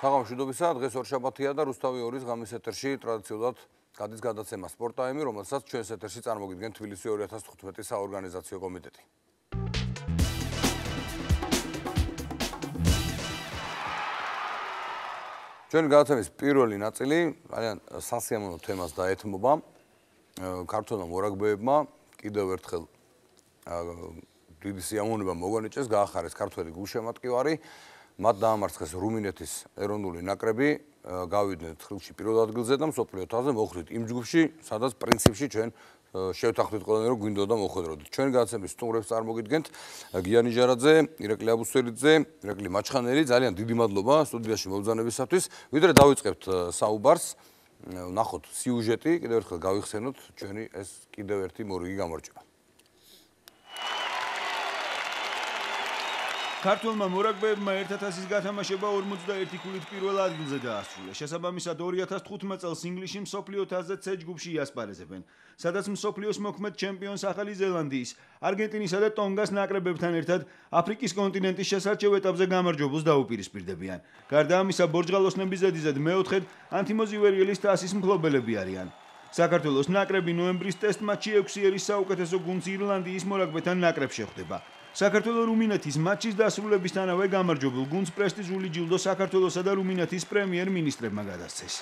საღამოშიდობისა დღეს ორშაბათია და რუსთავი 2-ის ღამის ეთერში ტრადიციულად გადის გადაცემა სპორტ ტაიმი, რომელსაც ჩვენს ეთერში წარმოგიდგენ თბილისი 2015 საორგანიზაციო კომიტეტი. ჩვენი გადაცემის პირველი ნაწილი ძალიან სასიამოვნო თემას დაეთმობა. ქართველმა მორაგბეებმა კიდევ ერთხელ დიდი სიამოვნება მოგონიჭეს, გაახარეს ქართველი გულშემატკივარი. მათ დაამარცხეს რუმინეთის ეროვნული ნაკრები, გავიდნენ 9-ში პირველ ადგილზე და მსოფლიო თასზე მოხვდით იმ ჯგუფში, სადაც პრინციპში ჩვენ შევთანხმდით ყველანი, რომ გვინდოდა მოხვედროდეთ. ჩვენი გადაცემის სტუმრებს წარმოგიდგენთ გიანი ჟარაძე, ირაკლი აბუსელიძე, ირაკლი მაჩხანელი, ძალიან დიდი მადლობა სტუდიაში მობრძანებისათვის. ვიდრე დავიწყებთ საუბარს, ნახოთ სიუჟეტი, კიდევ ერთხელ გავიხსენოთ ჩვენი ეს კიდევ ერთი მორიგი გამარჯვება. ქართველმა მორაგბეებმა ერთათასის გათამაშება 41 ქულით პირველ ადგილზე დაასრულეს. შესაბამისად 2015 წელს ინგლისში მსოფლიო თასზე C ჯგუფში იასპარეზებენ, სადაც მსოფლიოს მოქმედ ჩემპიონს ახალი ზელანდიის, არგენტინისა და ტონგას ნაკრებებთან ერთად აფრიკის კონტინენტის შესარჩევ ეტაპზე გამარჯვებულს დაუპირისპირდებიან. გარდა ამისა, ბორჯღალოსნების ზედიზედ მეოთხედ ანთიმოზივერიელის თასის მფლობელები არიან. საქართველოს ნაკრები ნოემბრის ტესტ მატჩში 6 ერის საუკეთესო გუნდს ირლანდიის მორაგბეთან ნაკრებში ხვდება. საქართველოს რუმინეთის მატჩის დასრულებისთანავე გამარჯვებულ გუნდს პრესტიჟული ჯილდო საქართველოსა და რუმინეთის პრემიერ-მინისტრებმა გადასცეს.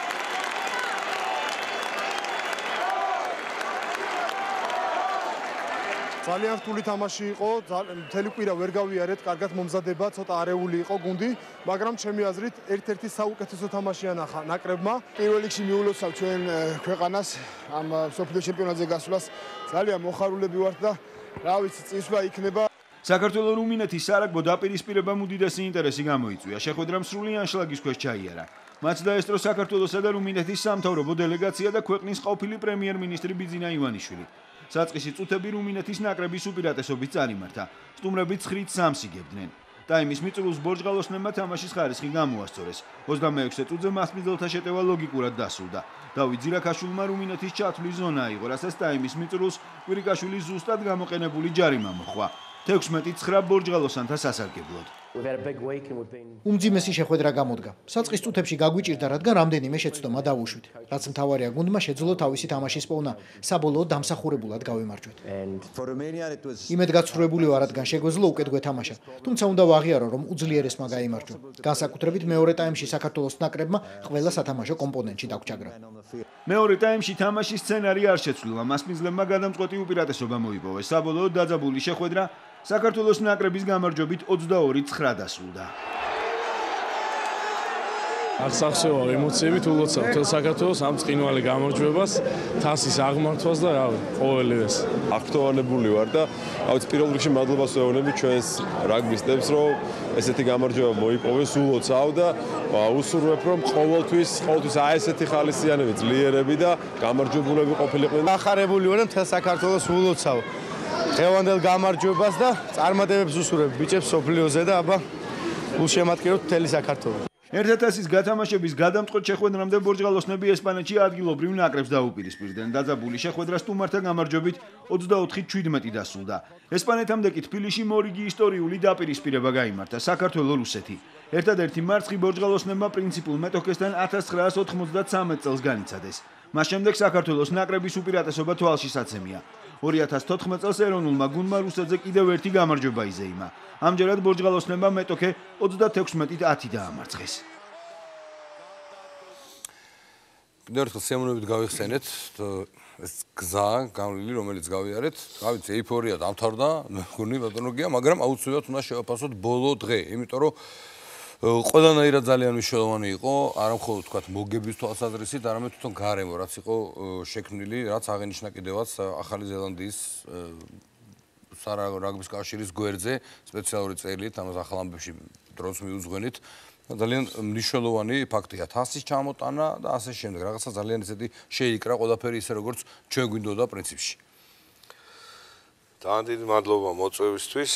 ძალიან რთული თამაში იყო, მთელი კვირა ვერ გავიარეთ, კარგად მომზადება, ცოტა არეული იყო გუნდი, მაგრამ ჩემი აზრით ერთ-ერთი საუკეთესო თამაშია ნაკრებმა. პირველ რიგში მიულოცავ ჩვენ ქვეყანას ამ მსოფლიო ჩემპიონატზე გასვლას. ძალიან მოხარულები ვართ და რა ვიცი, წინსვლა იქნება. საქართველოს რუმინეთის სარაგბო დაპირისპირებამ უდიდესი ინტერესი გამოიწვია. შეხვედრამ სრული ანშლაგის ქვეშ ჩაიარა. მათ დაესწრო საქართველოსა და რუმინეთის სამთავრობო დელეგაცია და ქვეყნის ყოფილი პრემიერ-მინისტრი ბიძინა ივანიშვილი. საწყისი წუთები რუმინეთის ნაკრების უპირატესობით წარიმართა. სტუმრები 9-3 იგებდნენ. ტაიმის მიწურულს ბორჯღალოსნებმა თამაშის ხარისხი გამოასწორეს. 26 წუთზე მასპინძელთა შეტევა ლოგიკურად დასრულდა. დავით ძირაქაშვილმა რუმინეთის ჩათვლის ზონა აიღო, რასაც ტაიმის მიწურულს კვირიკაშვილი ზუსტად გამოყენებული ჯარიმა მოჰყვა. 16-9 ბორჯღალოსანთა სასარგებლოდ. უმძიმესი შეხვედრა გამოდგა. საწყის წუთებში გაგვიჭირდა, რადგან რამდენიმე შეცდომა დავუშვით. რაც მთავარია, გუნდმა შეძლო თავისი თამაშის პოვნა, საბოლოოდ დამსახურებულად გავიმარჯვეთ. იმედგაცრუებული ვარ, რადგან შეგვეძლო უკეთ გვეთამაშა, თუმცა უნდა ვაღიარო, რომ უძლიერესმა გაიმარჯვა. განსაკუთრებით მეორე ტაიმში საქართველოს ნაკრებმა ყველა სათამაშო კომპონენტში დაგვჭაგრა. მეორე ტაიმში თამაშის სცენარი არ შეცვლილა, მასპინძლებმა გადამწყვეტი უპირატესობა მოიპოვეს. საბოლოოდ დაძაბული შეხვედრა საქართველოს ნაკრების გამარჯვებით 22-9 დასრულდა. არ სახსევა ემოციებით ულოცავ თელ საქართველოს ამ წინვალი გამარჯვებას, თასის აღმართვას და რავი, ყოველივეს. აქტუალებული ვარ და ავიც პირველ რიგში მადლობას ვეუბნები ჩვენს რაგბისტებს, რომ ესეთი გამარჯვება მოიპოვეს, ულოცავ და უსურვებ, რომ ყოველთვის აი ესეთი ხალისიანები, ძლიერები და გამარჯვებულები ყოფილიყვნენ. ახარებული ვარ და მთელ საქართველოს ულოცავ დღევანდელ გამარჯვებას და წარმატებებს უსურვებ ბიჭებს სოფლიოზე და აბა გულშემატკივრობთ მთელი საქართველოს. ერთათასის გათამაშების გადამწყვეტ შეხვედრამდე ბორჯღალოსნები ესპანეთში ადგილობრივ ნაკრებს დაუპირისპირდნენ. დაძაბული შეხვედრა სტუმართა გამარჯვებით 24-17 დასრულდა. ესპანეთამდე კი თბილისში მორიგი ისტორიული დაპირისპირება გაიმართა. საქართველოს-რუსეთი. ერთადერთი მარცხი ბორჯღალოსნებმა პრინციპულ მეტოქესთან 1993 წელს განიცადეს. მას შემდეგ საქართველოს ნაკრების უპირატესობა თვალში საცემია. 2014 წელს ეროვნულმა გუნდმა რუსეთზე კიდევ ერთი გამარჯვება იზეიმა. ამჯერად ბორჯღალოსნებმა მეტოქე 36-10 დაამარცხეს. კიდევ ერთხელ სიამოვნებით გავიხსენეთ ეს გზა, გავლილი, რომელიც გავიარეთ. რა ვიცი, ეიფორია დამთავრდა, გუნი ბატონოგია, მაგრამ აუცილებლად უნდა შევაფასოთ ბოლო დღე, იმიტომ რომ ყველანაირად ძალიან მნიშვნელოვანი იყო, არა მხოლოდ თქვათ მოგების თვალსაზრისით, არამედ თვითონ გარემო, რაც იყო შექმნილი, რაც აღინიშნა კიდევაც ახალი ზელანდიის სარაგბის კავშირის გვერდზე სპეციალური წერილით, ამას ახალ ამბებში დროც მიუძღვენით. ძალიან მნიშვნელოვანი ფაქტია თასის ჩამოტანა და ასე შემდეგ. რაღაცა ძალიან ისეთი შეიკრა ყველაფერი ისე როგორც ჩვენ გვინდოდა პრინციპში. ძალიან დიდი მადლობა მოწვევისთვის.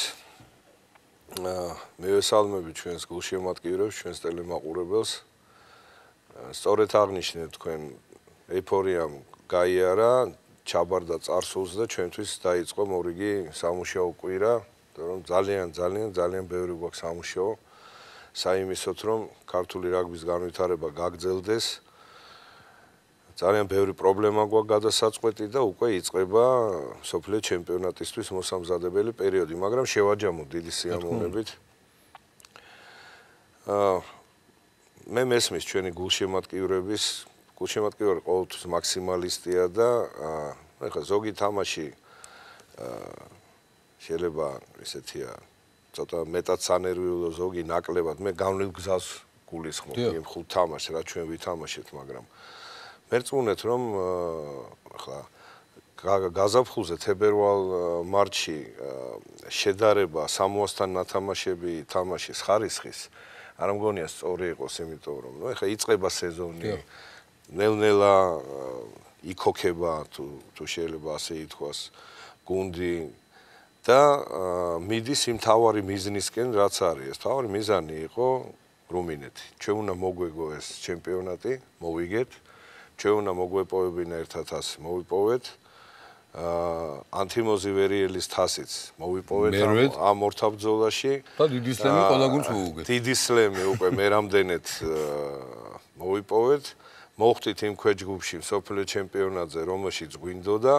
მევესალმები ჩვენს გულშემატკივრებს, ჩვენს ტელემაყურებელს. სწორედ აღნიშნეთ თქვენ ეიფორიამ გაიარა, ჩაბარდა წარსულს და ჩვენთვის დაიწყო მორიგი სამუშაო კვირა, რომ ძალიან ბევრი გვაქვს სამუშაო საიმისოთ, რომ ქართული რაგბის განვითარება გაგრძელდეს. ძალიან ბევრი პრობლემა გვაქვს გადასაწყვეტი და უკვე იწყება მსოფლიო ჩემპიონატისთვის მოსამზადებელი პერიოდი, მაგრამ შევაჯამოთ დიდი სიამოვნებით. მე მესმის ჩვენი გულშემატკივრების, გულშემატკივარი ყოველთვის მაქსიმალისტია და ეხლა ზოგი თამაში შეიძლება ესეთია ცოტა მეტად სანერვიულო ზოგი ნაკლებად მე გავლილ გზას გულისხმობ იმ ხუთ თამაშს რაც ჩვენ ვითამაშეთ, მაგრამ მერწმუნეთ რომ ახლა გაზაფხულზე თებერვალ მარტში შედარება სამოასთან ნათამაშები თამაშის ხარისხის არ მგონია სწორი იყოს, იმიტომ რომ ახლა იწყება სეზონი ნელ-ნელა იქოქება თუ შეიძლება ასე ითქვას გუნდი და მიდის იმ თავარი მიზნისკენ რაც არის ეს თავარი მიზანი იყო რუმინეთი ჩვენ უნდა მოგვეგო ეს ჩემპიონატი მოვიგეთ ჩვენ უნდა მოგვეპოვებინა ერთად ასე მოვიპოვეთ ანთიმოზივერიელის თასიც მოვიპოვეთ ამ ორთაბრძოლაში და დიდი სლემი ყველა გუნდს მოუგეთ დიდი სლემი უკვე მე რამდენად მოვიპოვეთ მოხდით იმ ქვეჯგუფში მსოფლიო ჩემპიონატზე რომელშიც გვინდოდა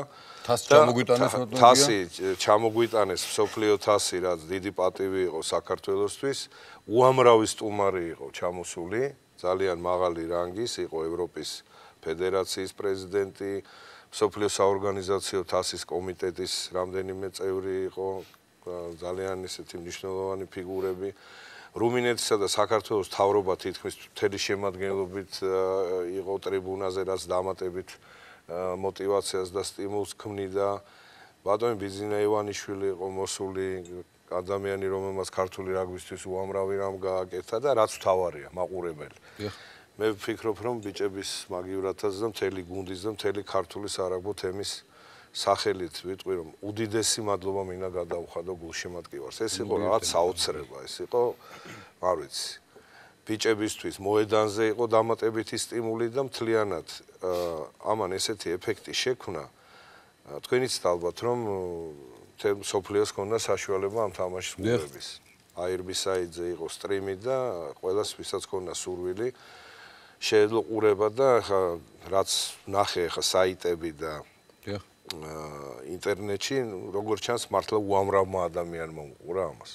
თასი ჩამოგვიტანეს მსოფლიო თასი რაც დიდი პატივი იყო საქართველოსთვის უამრავი სტუმარი იყო ჩამოსული ძალიან მაღალი რანგის იყო ევროპის ფედერაციის პრეზიდენტი მსოფლიო საორგანიზაციო თასის კომიტეტის რამდენიმე წევრი იყო ძალიან ისეთი მნიშვნელოვანი ფიგურები რუმინეთისა და საქართველოს მთავრობა თითქმის მთელი შემადგენლობით იყო ტრიბუნაზე რაც დამატებით мотивациას და სტიმულს ქმნიდა ბატონი ბიზინა ივანიშვილი იყო მოსული ადამიანი რომელმაც ქართული რაგბისთვის უამრავი რამ გააკეთა და რაც თავარია მაყურებელი მე ვფიქრობ რომ ბიჭების მაგივრათაც და მთელი გუნდის და მთელი ქართული სარაგბო თემის სახელით ვიტყვი რომ უდიდესი მადლობა მინდა გადაუხადო გულშემატკივარს ეს იყო რაღაც საოცრება ეს იყო არ ვიცი ბიჭებისთვის მოედანზე იყო დამატებითი სტიმული და მთლიანად ამან ესეთი ეფექტი შექმნა თქვენიც ალბათ რომ სოფლიოს ქონდა საშუალება ამ თამაშის გუნდების აირბისაიძე იყო სტრიმი და ყველას ვისაც ქონდა სურვილი შეეძლო ყურება და ხა რაც ნახე ხა საიტები და ინტერნეტში როგორც ჩანს მართლა უამრავმა ადამიანმა უყურა ამას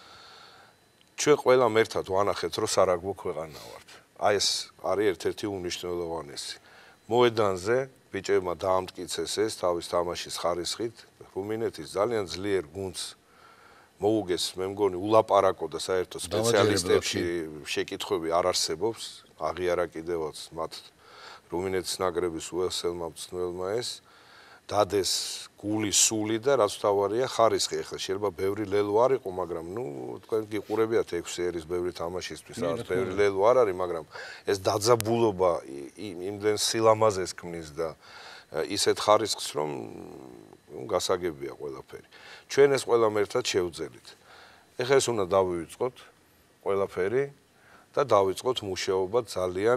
ჩვენ ყველა ერთად ვანახეთ რომ სარაგბო ქვეყანა ვართ აი ეს არის ერთ-ერთი უნიშნელოვანესი მოედანზე ბიჭებმა დაამტკიცეს ეს თავის თამაშის ხარისხით რუმინეთის ძალიან ძლიერ გუნდს მოუგეს მე მგონი ულაპარაკო და საერთოდ სპეციალისტებში შეკითხვები არ არსებობს აღიარა კიდევაც მათ რუმინეთის ნაკრების უელსელმა მწვრთნელმა ეს დადეს გული სული და რაც თავარია ხარისხი ახლა შეიძლება ბევრი ლელო არ იყო მაგრამ ნუ თქვენ გიყურებიათ 6 ერის ბევრი თამაშისთვის არის ბევრი ლელო არ არის მაგრამ ეს დაძაბულობა იმდენ სილამაზეს ქმნის და ისეთ ხარისხს რომ გასაგებია ყველაფერი ჩვენ ეს ყველა ერთად შევძელით ეხლა ეს უნდა დავივიწყოთ ყველაფერი და დავიწყოთ მუშაობა ძალიან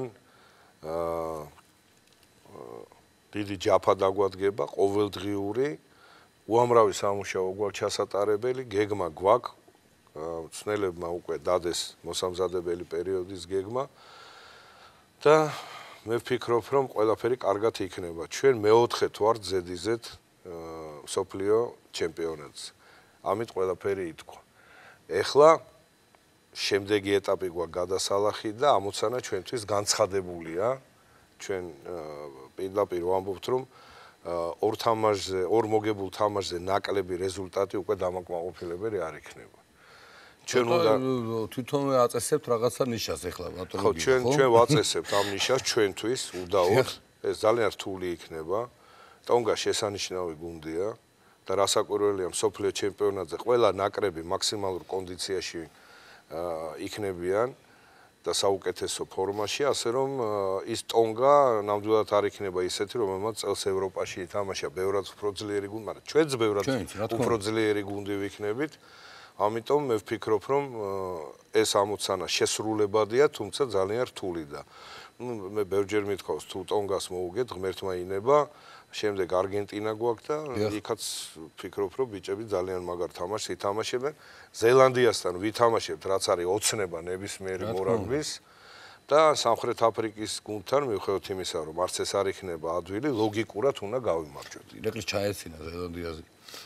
დიდი ჯაფა დაგვადგება ყოველდღიური უამრავი სამუშაო გვაქვს ჩასატარებელი გეგმა გვაქვს მწვრთნელებმა უკვე დადეს მოსამზადებელი პერიოდის გეგმა და მე ვფიქრობ რომ ყველაფერი კარგად იქნება ჩვენ მეოთხედ ვართ ზედიზედ მსოფლიო ჩემპიონატზე ამით ყველაფერი ითქვა ეხლა შემდეგი ეტაპი გვაქვს გადასალახი და ამოცანა ჩვენთვის განცხადებულია ჩვენ პირდაპირ ვამბობთ რომ ორ თამაშზე ორ მოგებულ თამაშზე ნაკლები რეზულტატი უკვე დამაკმაყოფილებელი არ იქნება ჩვენ უნდა თვითონვე აწესებთ რაღაცა ნიშას ეხლა ბატონო ხო ჩვენ ვაწესებთ ამ ნიშას ჩვენთვის უდაოდ ეს ძალიან რთული იქნება ტონგა შესანიშნავი გუნდია და რასაკვირველია მსოფლიო ჩემპიონატზე ყველა ნაკრები მაქსიმალურ კონდიციაში იქნებიან და საუკეთესო ფორმაში, ასე რომ ის ტონგა ნამდვილად არ იქნება ისეთი, რომელმაც წელს ევროპაში ითამაშა ბევრად უფრო ძლიერი გუნდი, მაგრამ ჩვენც ბევრად უფრო ძლიერი გუნდი ვიქნებით. ამიტომ მე ვფიქრობ, რომ ეს ამოცანა შესრულებადია, თუმცა ძალიან რთული და მე ბევრჯერ მithქვავს, თუ ტონგას მოუგეთ, ღმერთმა ინება შემდეგ არგენტინა გვაქვს და იქაც ფიქრობ, რომ ბიჭები ძალიან მაგარ თამაშს ითამაშებენ. ზელანდიასთან ვითამაშებთ, რაც არის ოცნება ნებისმიერი მორაგბის და სამხრეთ აფრიკის გუნდთან მივხვდით იმისა, რომ არც ეს არ იქნება ადვილი, ლოგიკურად უნდა გავიმარჯვოთ. ირაკლის ჩაეცინა ზელანდიაზე.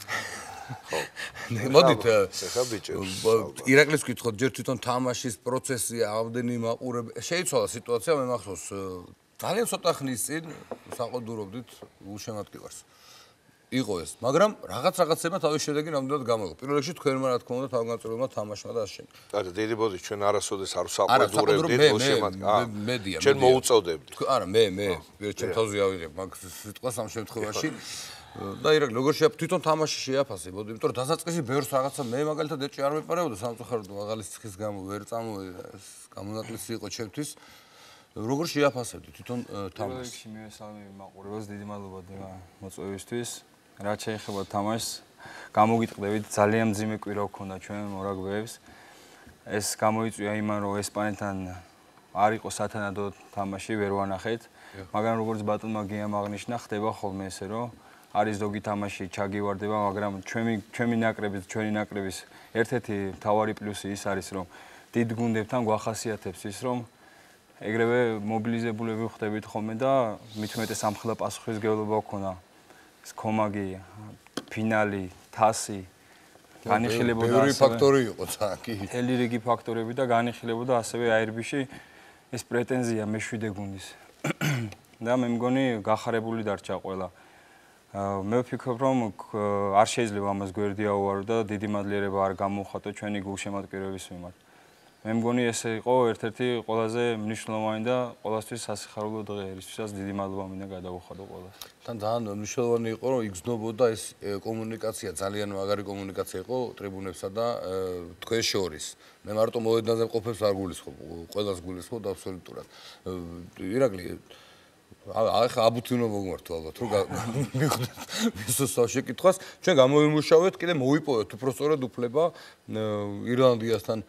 ხო. მოდით, ეხა ბიჭებს. ირაკლის გითხოთ, ჯერ თვითონ თამაშის პროცესი, ამდენი მაყურებელი, შეიცვალა სიტუაცია, მე მახსოვს ძალიან ცოტა ხნის წინ საყოდურობდით გულშემატკივარს. იყო ეს, მაგრამ რაღაცებმა თავის შედეგი ნამდვილად გამოიღო. პირველ რიგში თქვენმა რა თქმა უნდა თავგანწირულმა თამაშმა და ასე. არა, დიდი ბოდი ჩვენ არასოდეს არ საყოდურებდით გულშემატკივარს. მედია. ჩვენ მოუწოდებდით. არა, მე ჩემ თავზე ავიღებ მაგ სიტყვას ამ შემთხვევაში. და ირაკლი, როგორ თვითონ თამაში შეაფასე, მოდი, იმიტომ რომ დასაწყისი ბევრს რაღაცა მე მაგალითად ეჭვი არ მეპარებოდა სამწუხაროდ მაღალი სიხის გამო ვერ წამოვიდა ეს გამონაკლისი იყო ჩემთვის. როგორ შეაფასებდი თვითონ თამაშს? პირველში მე სამი მაყურებელს დიდი მადლობა მოწვევისთვის. რაც შეეხება თამაშს, გამოგიტყდებით, ძალიან მძიმე კვირა გქონდა ჩვენ მორაგბეებს. ეს გამოიწვია იმან, რომ ესპანეთთან არ იყო სათანადო თამაში, ვერ ვანახეთ, მაგრამ როგორც ბატონმა გიამ აღნიშნა, ხდება ხოლმე ესე, რომ არის ზოგი თამაში ჩაგივარდება, მაგრამ ჩვენი ნაკრების ერთ-ერთი მთავარი პლუსი ის არის, რომ დიდ გუნდებთან გვახასიათებს ის, რომ ეგრევე მობილიზებულები ხდებით ხოლმე და მით უმეტეს ამხელა პასუხისმგებლობა გქონდა. კომაგი, ფინალი, თასი განიხილებოდა ბევრი ფაქტორი იყო წაკი. მთელი რიგი ფაქტორები და განიხილებოდა ასევე აერბიში ეს პრეტენზია მე-7 გუნდის. და მე მგონი გახარებული დარჩა ყველა. მე ვფიქრობ, რომ არ შეიძლება ამას გვერდი აუარო და დიდი მადლიერება არ გამოვხატო ჩვენი გულშემატკივრების მიმართ. მე მგონი ეს იყო ერთ-ერთი ყველაზე მნიშვნელოვანი და ყველასთვის სასიხარულო დღე, რისთვისაც დიდი მადლობა მინდა გადავუხადო ყველას. თან ძალიან მნიშვნელოვანი იყო, რომ იგრძნობოდა ეს კომუნიკაცია, ძალიან მაგარი კომუნიკაცია იყო ტრიბუნებსა და თქვენ შორის. მე მარტო მოედნაზე მყოფებს არ გულისხმობ, ყველას გულისხმობ აბსოლუტურად. ირაკლი, ახლა აბუთი უნდა მოგმართო ალბათ, რომ მიხვდეთ ვისოსაც შეკითხვას, ჩვენ გამოვიმუშავეთ, კიდე მოვიპოვეთ უბრალოდ უფლება ირლანდიასთან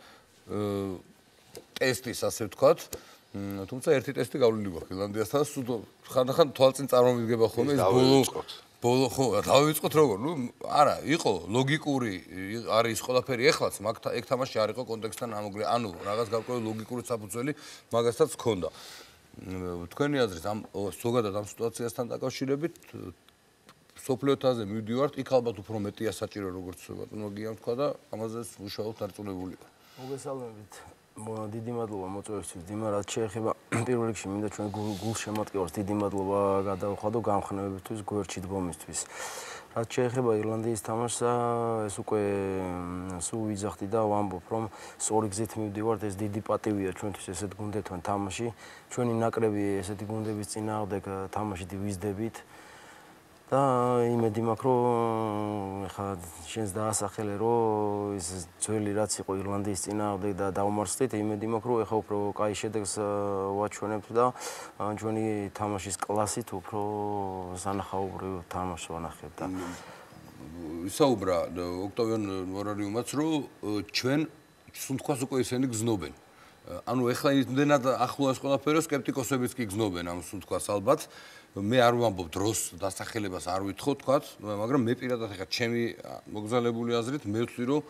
ტესტის, ასე ვთქვათ. თუმცა ერთი ტესტი გავლილი გვაქვს ირლანდიასთან, ხანდახან თვალწინ წარმოვიდგება ხოლმე ეს ბოლო ხო, დავივიწყოთ როგორ? ნუ არა, იყო ლოგიკური, არის ყველაფერი ეხლაც, მაგ ეგ თამაში არ იყო კონტექსტთან ამოგრე, ანუ რაღაც გარკვეული ლოგიკური საფუძველი მაგასაც ჰქონდა. თქვენი აზრით ამ ზოგადად ამ სიტუაციასთან დაკავშირებით სოფლიოთაზე მივდივართ, იქ ალბათ უფრო მეტია საჭირო როგორც ბატონო გიამ თქვა და ამაზე უშუალოდ დარწმუნებული ვარ. მოგესალმებით. დიდი მადლობა მოწვევისთვის. დიმა, რაც შეეხება პირველ რიგში მინდა ჩვენ გულშემატკივარს დიდი მადლობა გადავხადო გამხნევებისთვის, გვერდში დგომისთვის. რაც შეეხება ირლანდიის თამაშს, ეს უკვე სულ ვიძახდი და ვამბობ, რომ სწორი გზით მივდივართ, ეს დიდი პატივია ჩვენთვის ესეთ გუნდებთან თამაში. ჩვენი ნაკრები ესეთი გუნდების წინააღმდეგ თამაშით ვიზდებით. და იმედი მაქვს, რომ ხა შენს დაასახელე, რომ ის ძველი რაც იყო ირლანდიის წინააღმდეგ და დავმარცხდით, იმედი მაქვს, რომ ხა უფრო კაი შედეგს ვაჩვენებთ და ჩვენი თამაშის კლასით უფრო სანახაობრივ თამაშს ვანახებთ და ისაუბრა ოქტავიონ მორარიუმაც, რომ ჩვენ სუნთქვას უკვე ისინი გზნობენ. ანუ ეხლა იმდენად ახლოა ეს ყველაფერი, სკეპტიკოსებიც კი გზნობენ ამ სუნთქვას ალბათ. მე არ ვამბობ დროს დასახელებას არ ვითხოვ თქვათ, მაგრამ მე პირადად ხა ჩემი მოგზალებული აზრით მე ვთვლი, რომ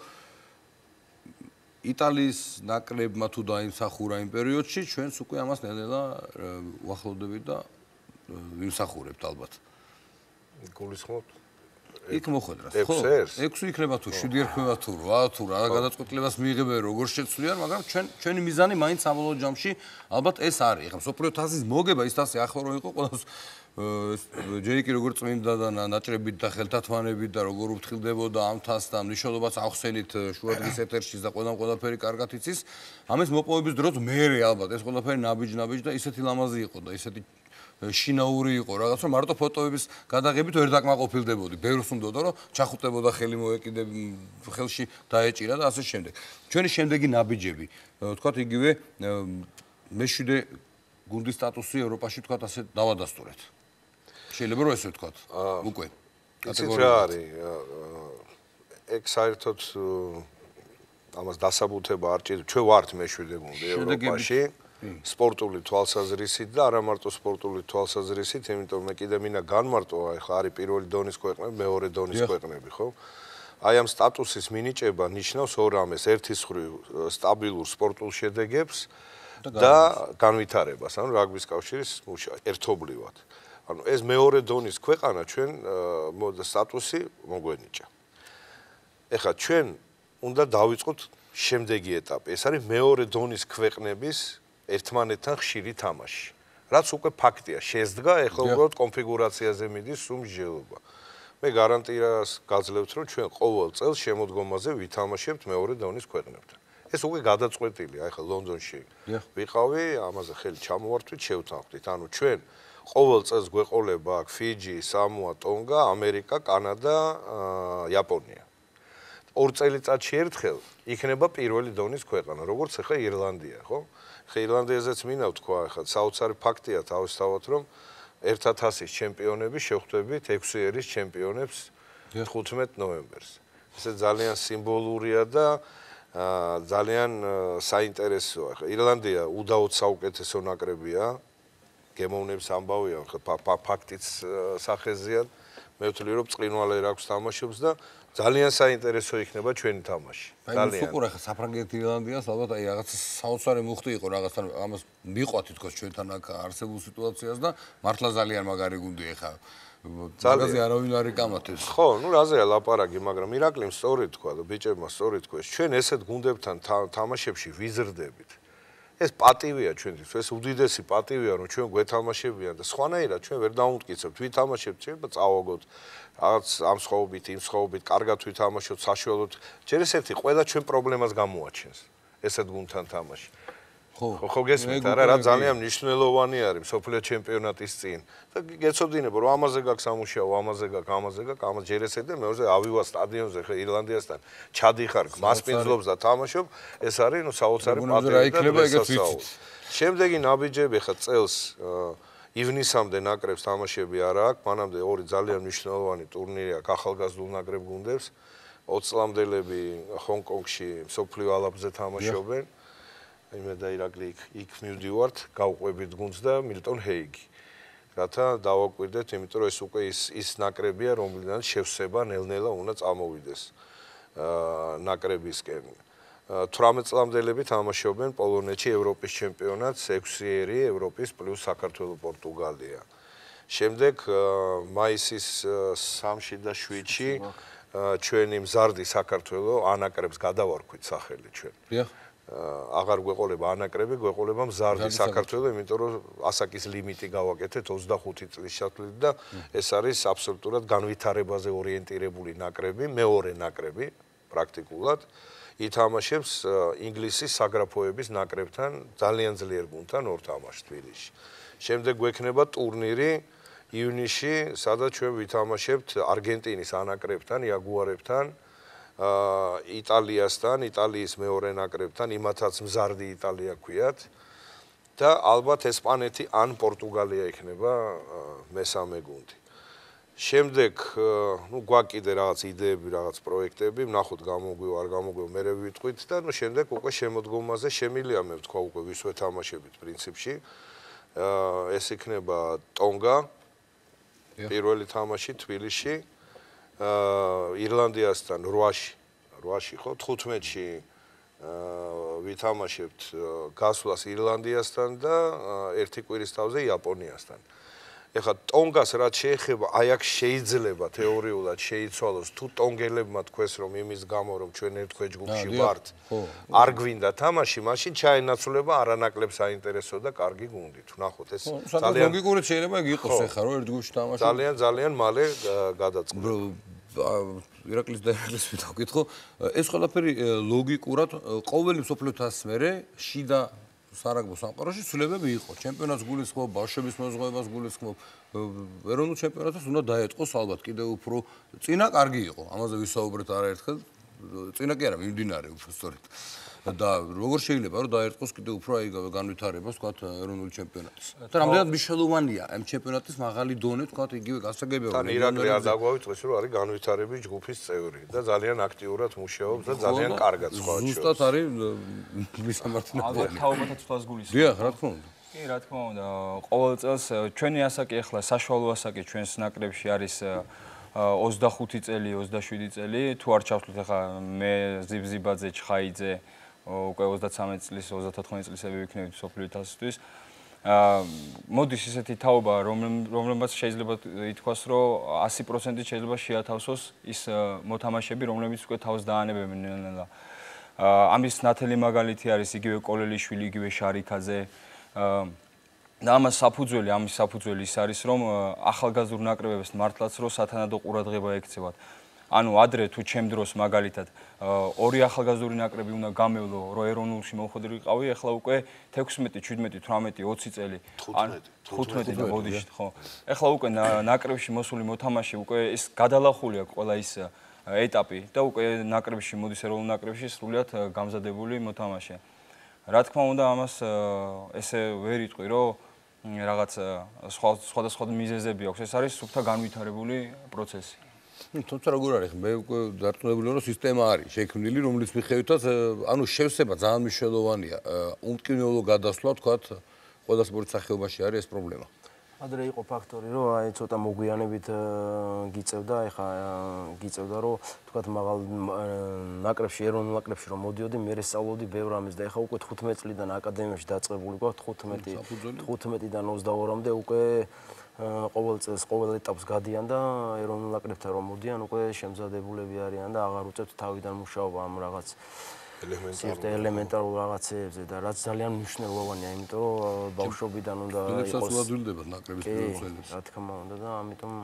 იტალიის ნაკრებმა თუ დაიმსახურა იმ პერიოდში, ჩვენც უკვე ამას ნელ-ნელა ვახლოვდებით და ვიმსახურებთ ალბათ. გულისხმობთ? იქ მოხვედრა, ხო? 6 იქნება თუ 7 ერქვა თუ 8 თუ რა გადაწყვეტილებას მიიღებენ როგორ შეცვლიან, მაგრამ ჩვენი მიზანი მაინც საბოლოო ჯამში ალბათ ეს არის. ეხლა მსოფლიო თასის მოგება ის თასი ახლა რო იყო ყველას ჯერიკი როგორ წმინდა და ნაჭრებით და ხელთათმანებით და როგორ უფრთხილდებოდა ამ თასს და მნიშვნელობას ახსენით შუადღის ეთერში და ყველაფერი კარგად იცის. ამის მოპოვების დროს მე ალბათ ეს ყველაფერი ნაბიჯ და ისეთი ლამაზი იყო და ისეთი შინაური იყო რაღაც რომ მარტო ფოტოების გადაღებით ვერ დაკმაყოფილდებოდი. ბევრს უნდოდა რომ ჩახუტებოდა ხელი მოეკიდე ხელში დაეჭირა და ასე შემდეგ. ჩვენი შემდეგი ნაბიჯები, თქვათ იგივე მე-7 გუნდის სტატუსი ევროპაში თქვათ ასე დავადასტურეთ. შეიძლება რომ ესე ვთქვათ უკვე კატეგორია არის. ეგ საერთოდ ამას დასაბუთება არ ჭირდება. ჩვენ ვართ მე-7 გუნდი ევროპაში. სპორტული თვალსაზრისით და არა მარტო სპორტული თვალსაზრისით, იმიტომ მე კიდე მინდა განმარტო, ხა არის პირველი დონის ქვეყნები, მეორე დონის ქვეყნები, ხო? აი ამ სტატუსის მინიჭება ნიშნავს ორ ამას, ერთის მხრივ სტაბილურ სპორტულ შედეგებს და განვითარებას, ანუ რაგბის კავშირის ერთობლივად. ანუ ეს მეორე დონის ქვეყანა ჩვენ სტატუსი მოგვენიჭა. ეხლა ჩვენ უნდა დავიწყოთ შემდეგი ეტაპი. ეს არის მეორე დონის ქვეყნების ერთმანეთთან ხშირი თამაში. რაც უკვე ფაქტია, შესდგა, ეხლა უბრალოდ კონფიგურაციაზე მიდის მსჯელობა. მე გარანტიას გაძლევთ, რომ ჩვენ ყოველ წელს შემოდგომაზე ვითამაშებთ მეორე დონის ქვეყნებთან. ეს უკვე გადაწყვეტილია, ახლა ლონდონში ვიყავი, ამაზე ხელი ჩამოვართვით, შევთანხმდით. ანუ ჩვენ ყოველ წელს გვეყოლება აქ ფიჯი, სამოა, ტონგა, ამერიკა, კანადა, იაპონია. ორ წელიწადში ერთხელ იქნება პირველი დონის ქვეყანა, როგორც ახლა ირლანდია, ხო? ხა ირლანდიაზეც მინდა ვთქვა, ახლა საოცარი ფაქტია თავისთავად, რომ 1000-ის ჩემპიონები შევხვდებით 6 ერის ჩემპიონებს 15 ნოემბერს. ესე ძალიან სიმბოლურია და ძალიან საინტერესოა. ახლა ირლანდია უდაოდ საუკეთესო ნაკრებია. გემოვნების ამბავია, ხა ფაქტიც სახეზეა. მე ვთვლი, რომ ბრწყინვალე აქვს თამაშობს და ძალიან საინტერესო იქნება ჩვენი თამაში. ძალიან. უყურე ხა საფრანგეთი ირლანდიას ალბათ აი რაღაც საოცარი მუხტი იყო რაღაცთან ამას მიყვათ თითქოს ჩვენთან აქ არსებულ სიტუაციას და მართლა ძალიან მაგარი გუნდია ხა. ძალიან არავინ არ იკამათებს. ხო, ნუ რაზეა ლაპარაკი, მაგრამ ირაკლიმ სწორი თქვა და ბიჭებმა სწორი თქვეს. ჩვენ ესეთ გუნდებთან თამაშებში ვიზრდებით. ეს პატივია ჩვენთვის, ეს უდიდესი პატივია, რომ ჩვენ გვეთამაშებიან და სხვანაირად ჩვენ ვერ დაუმტკიცებთ, ვითამაშებთ, შეიძლება წავაგოთ რაღაც ამ სხვაობით, იმ სხვაობით, კარგად ვითამაშოთ, საშუალოდ. ჯერ ესეთი ყველა ჩვენ პრობლემას გამოაჩენს ესეთ გუნდთან თამაში. ხო გესმით არა, რა ძალიან მნიშვნელოვანი არის სოფლიო ჩემპიონატის წინ. და გეცოდინებო, რომ ამაზე გაქვს სამუშაო, ამაზე გაქვს, ამაზე ჯერ ესეთი და მეორე ავივა სტადიონზე ხე ირლანდიასთან ჩადიხარ, მასპინძლობს და თამაშობ, ეს არის ნუ საოცარი პატივი. შემდეგი ნაბიჯები ხა წელს ივნისამდე ნაკრებს თამაშები არა აქვს, მანამდე ორი ძალიან მნიშვნელოვანი ტურნირი აქვს ახალგაზრდულ ნაკრებ გუნდებს. 20 წლამდელები ჰონკონგში სოფლიო ალაპზე თამაშობენ. მე და ირაკლი იქ მივდივართ, გავყვებით გუნდს და მილტონ ჰეიგი. რათა დავაკვირდეთ, იმიტომ რომ ეს უკვე ის ნაკრებია, რომლიდან შევსება ნელ-ნელა უნდა წამოვიდეს ნაკრებისკენ. 18 წლამდელები თამაშობენ პოლონეთში ევროპის ჩემპიონატს 6 ერი ევროპის პლუს საქართველოს პორტუგალია. შემდეგ მაისის 3-ში და 7-ში ჩვენი მზარდი საქართველოს ანაკრებს გადავარქვით სახელი ჩვენ. აღარ გვეყოლება ანაკრები, გვეყოლება მზარდი საქართველოს, იმიტომ რომ ასაკის ლიმიტი გავაკეთეთ 25 წლის ჩათვლით და ეს არის აბსოლუტურად განვითარებაზე ორიენტირებული ნაკრები, მეორე ნაკრები პრაქტიკულად ითამაშებს ინგლისის საგრაფოების ნაკრებთან, ძალიან ძლიერ გუნდთან ორ თამაშს თბილისში. შემდეგ გვექნება ტურნირი ივნისში, სადაც ჩვენ ვითამაშებთ არგენტინის ანაკრებთან, იაგუარებთან, იტალიასთან, იტალიის მეორე ნაკრებთან, იმათაც მზარდი იტალია ქვიათ და ალბათ ესპანეთი ან პორტუგალია იქნება მესამე გუნდი. შემდეგ, ნუ გვაქვს კიდე რაღაც იდეები, რაღაც პროექტები, ვნახოთ გამოგვივა, არ გამოგვივა, მე ვიტყვით და ნუ შემდეგ უკვე შემოდგომაზე შემილია მე ვთქვა უკვე ვის ვეთამაშებით პრინციპში. ეს იქნება ტონგა, პირველი თამაში თბილისში. ირლანდიასთან 8-ში ხო 15-ში ვითამაშებთ გასვლას ირლანდიასთან და ერთი კვირის თავზე იაპონიასთან. ეხლა ტონგას რაც შეეხება, აი აქ შეიძლება თეორიულად შეიცვალოს თუ ტონგელებმა თქვეს რომ იმის გამო რომ ჩვენ ერთ ჯგუფში ვართ, არ გვინდა თამაში, მაშინ ჩაენაცვლება არანაკლებ საინტერესო და კარგი გუნდით. ვნახოთ ეს ძალიან ლოგიკურად შეიძლება იგი იყოს ეხლა რომ ერთ ჯგუფში თამაში. ძალიან მალე გადაწყდა. ირაკლის და ირაკლის ვიტყვით, ეს ყველაფერი ლოგიკურად ყოველი მსოფლიო თასის მერე შიდა სარაგბო სამყაროში ცვლილებები იყო. ჩემპიონატს გულისხმობ, ბავშვების მოზღუებას გულისხმობ, ეროვნულ ჩემპიონატს უნდა დაეწყოს ალბათ კიდევ უფრო წინა კარგი იყო. ამაზე ვისაუბრეთ არაერთხელ. წინა კი არა, მიმდინარე უფრო სწორედ. და როგორ შეიძლება რომ დაერწყოს კიდევ უფრო აიგავე განვითარებას თქვა ეროვნული ჩემპიონატის. და რამდენად მნიშვნელოვანია ამ ჩემპიონატის მაღალი დონე თქვა იგივე გასაგებია. თან ირაკლი არ დაგვაუწყეს რომ არის განვითარების ჯგუფის წევრი და ძალიან აქტიურად მუშაობს და ძალიან კარგად სხვა შორის. ზუსტად არის მისამართნებელი. თაობათა ცვლას გულისხმობს. დიახ, რა თქმა უნდა. კი, რა თქმა უნდა, ყოველ წელს ჩვენი ასაკი ახლა საშუალო ასაკი ჩვენს ნაკრებში არის 25 წელი, 27 წელი, თუ არ ჩავთვლით ახლა მე ზიბზიბაძე, ჩხაიძე, უკვე 33 წლის, 34 წლისები ვიქნებით სოფლიო თასისთვის. მოდის ისეთი თაობა, რომლებმაც შეიძლება ითქვას, რომ 100% შეიძლება შეათავსოს ის მოთამაშეები, რომლებიც უკვე თავს დაანებებენ ნელა. ამის ნათელი მაგალითი არის იგივე კოლელიშვილი, იგივე შარიქაძე. და ამის საფუძველი ის არის, რომ ახალგაზრდულ ნაკრებებს მართლაც რო სათანადო ყურადღება ექცევათ. ანუ ადრე თუ ჩემ დროს მაგალითად ორი ახალგაზრდული ნაკრები უნდა გამევლო, რომ ეროვნულში მოხვედრიყავი, ახლა უკვე 16, 17, 18, 20 წელი, ან 15 და ბოდიში, ხო. ახლა უკვე ნაკრებში მოსული მოთამაშე უკვე ის გადალახული აქვს ყველა ის ეტაპი და უკვე ნაკრებში მოდის ეროვნულ ნაკრებში სრულიად გამზადებული მოთამაშე. რა თქმა უნდა, ამას ესე ვერ იტყვი, რომ რაღაც სხვადასხვა მიზეზები აქვს. ეს არის სუფთა განვითარებული პროცესი. თუმცა როგორ არის, მე უკვე დარწმუნებული ვარ, რომ სისტემა არის შექმნილი, რომლის მიხედვითაც ანუ შევსება ძალიან მნიშვნელოვანია. უმტკივნეულო გადასვლა, თქვათ, ყველა სპორტ სახეობაში არის ეს პრობლემა. ადრე იყო ფაქტორი, რომ აი ცოტა მოგვიანებით გიწევდა, ეხა გიწევდა, რომ თქვათ მაღალ ნაკრებში, ეროვნულ ნაკრებში რომ მოდიოდი, მე სწავლობდი ბევრ ამას და ეხა უკვე 15 წლიდან აკადემიაში დაწყებული გვაქვს 15-დან 22-მდე უკვე ყოველ წელს ყოველ ეტაპს გადიან და ეროვნულ ნაკრებთან რომ მოდიან, უკვე შემზადებულები არიან და აღარ უწევთ თავიდან მუშაობა ამ რაღაც ელემენტარულ რაღაცებზე და რაც ძალიან მნიშვნელოვანია, იმიტომ რომ ბავშვობიდან უნდა იყოს უადვილდება ნაკრების პირველ რა თქმა უნდა და ამიტომ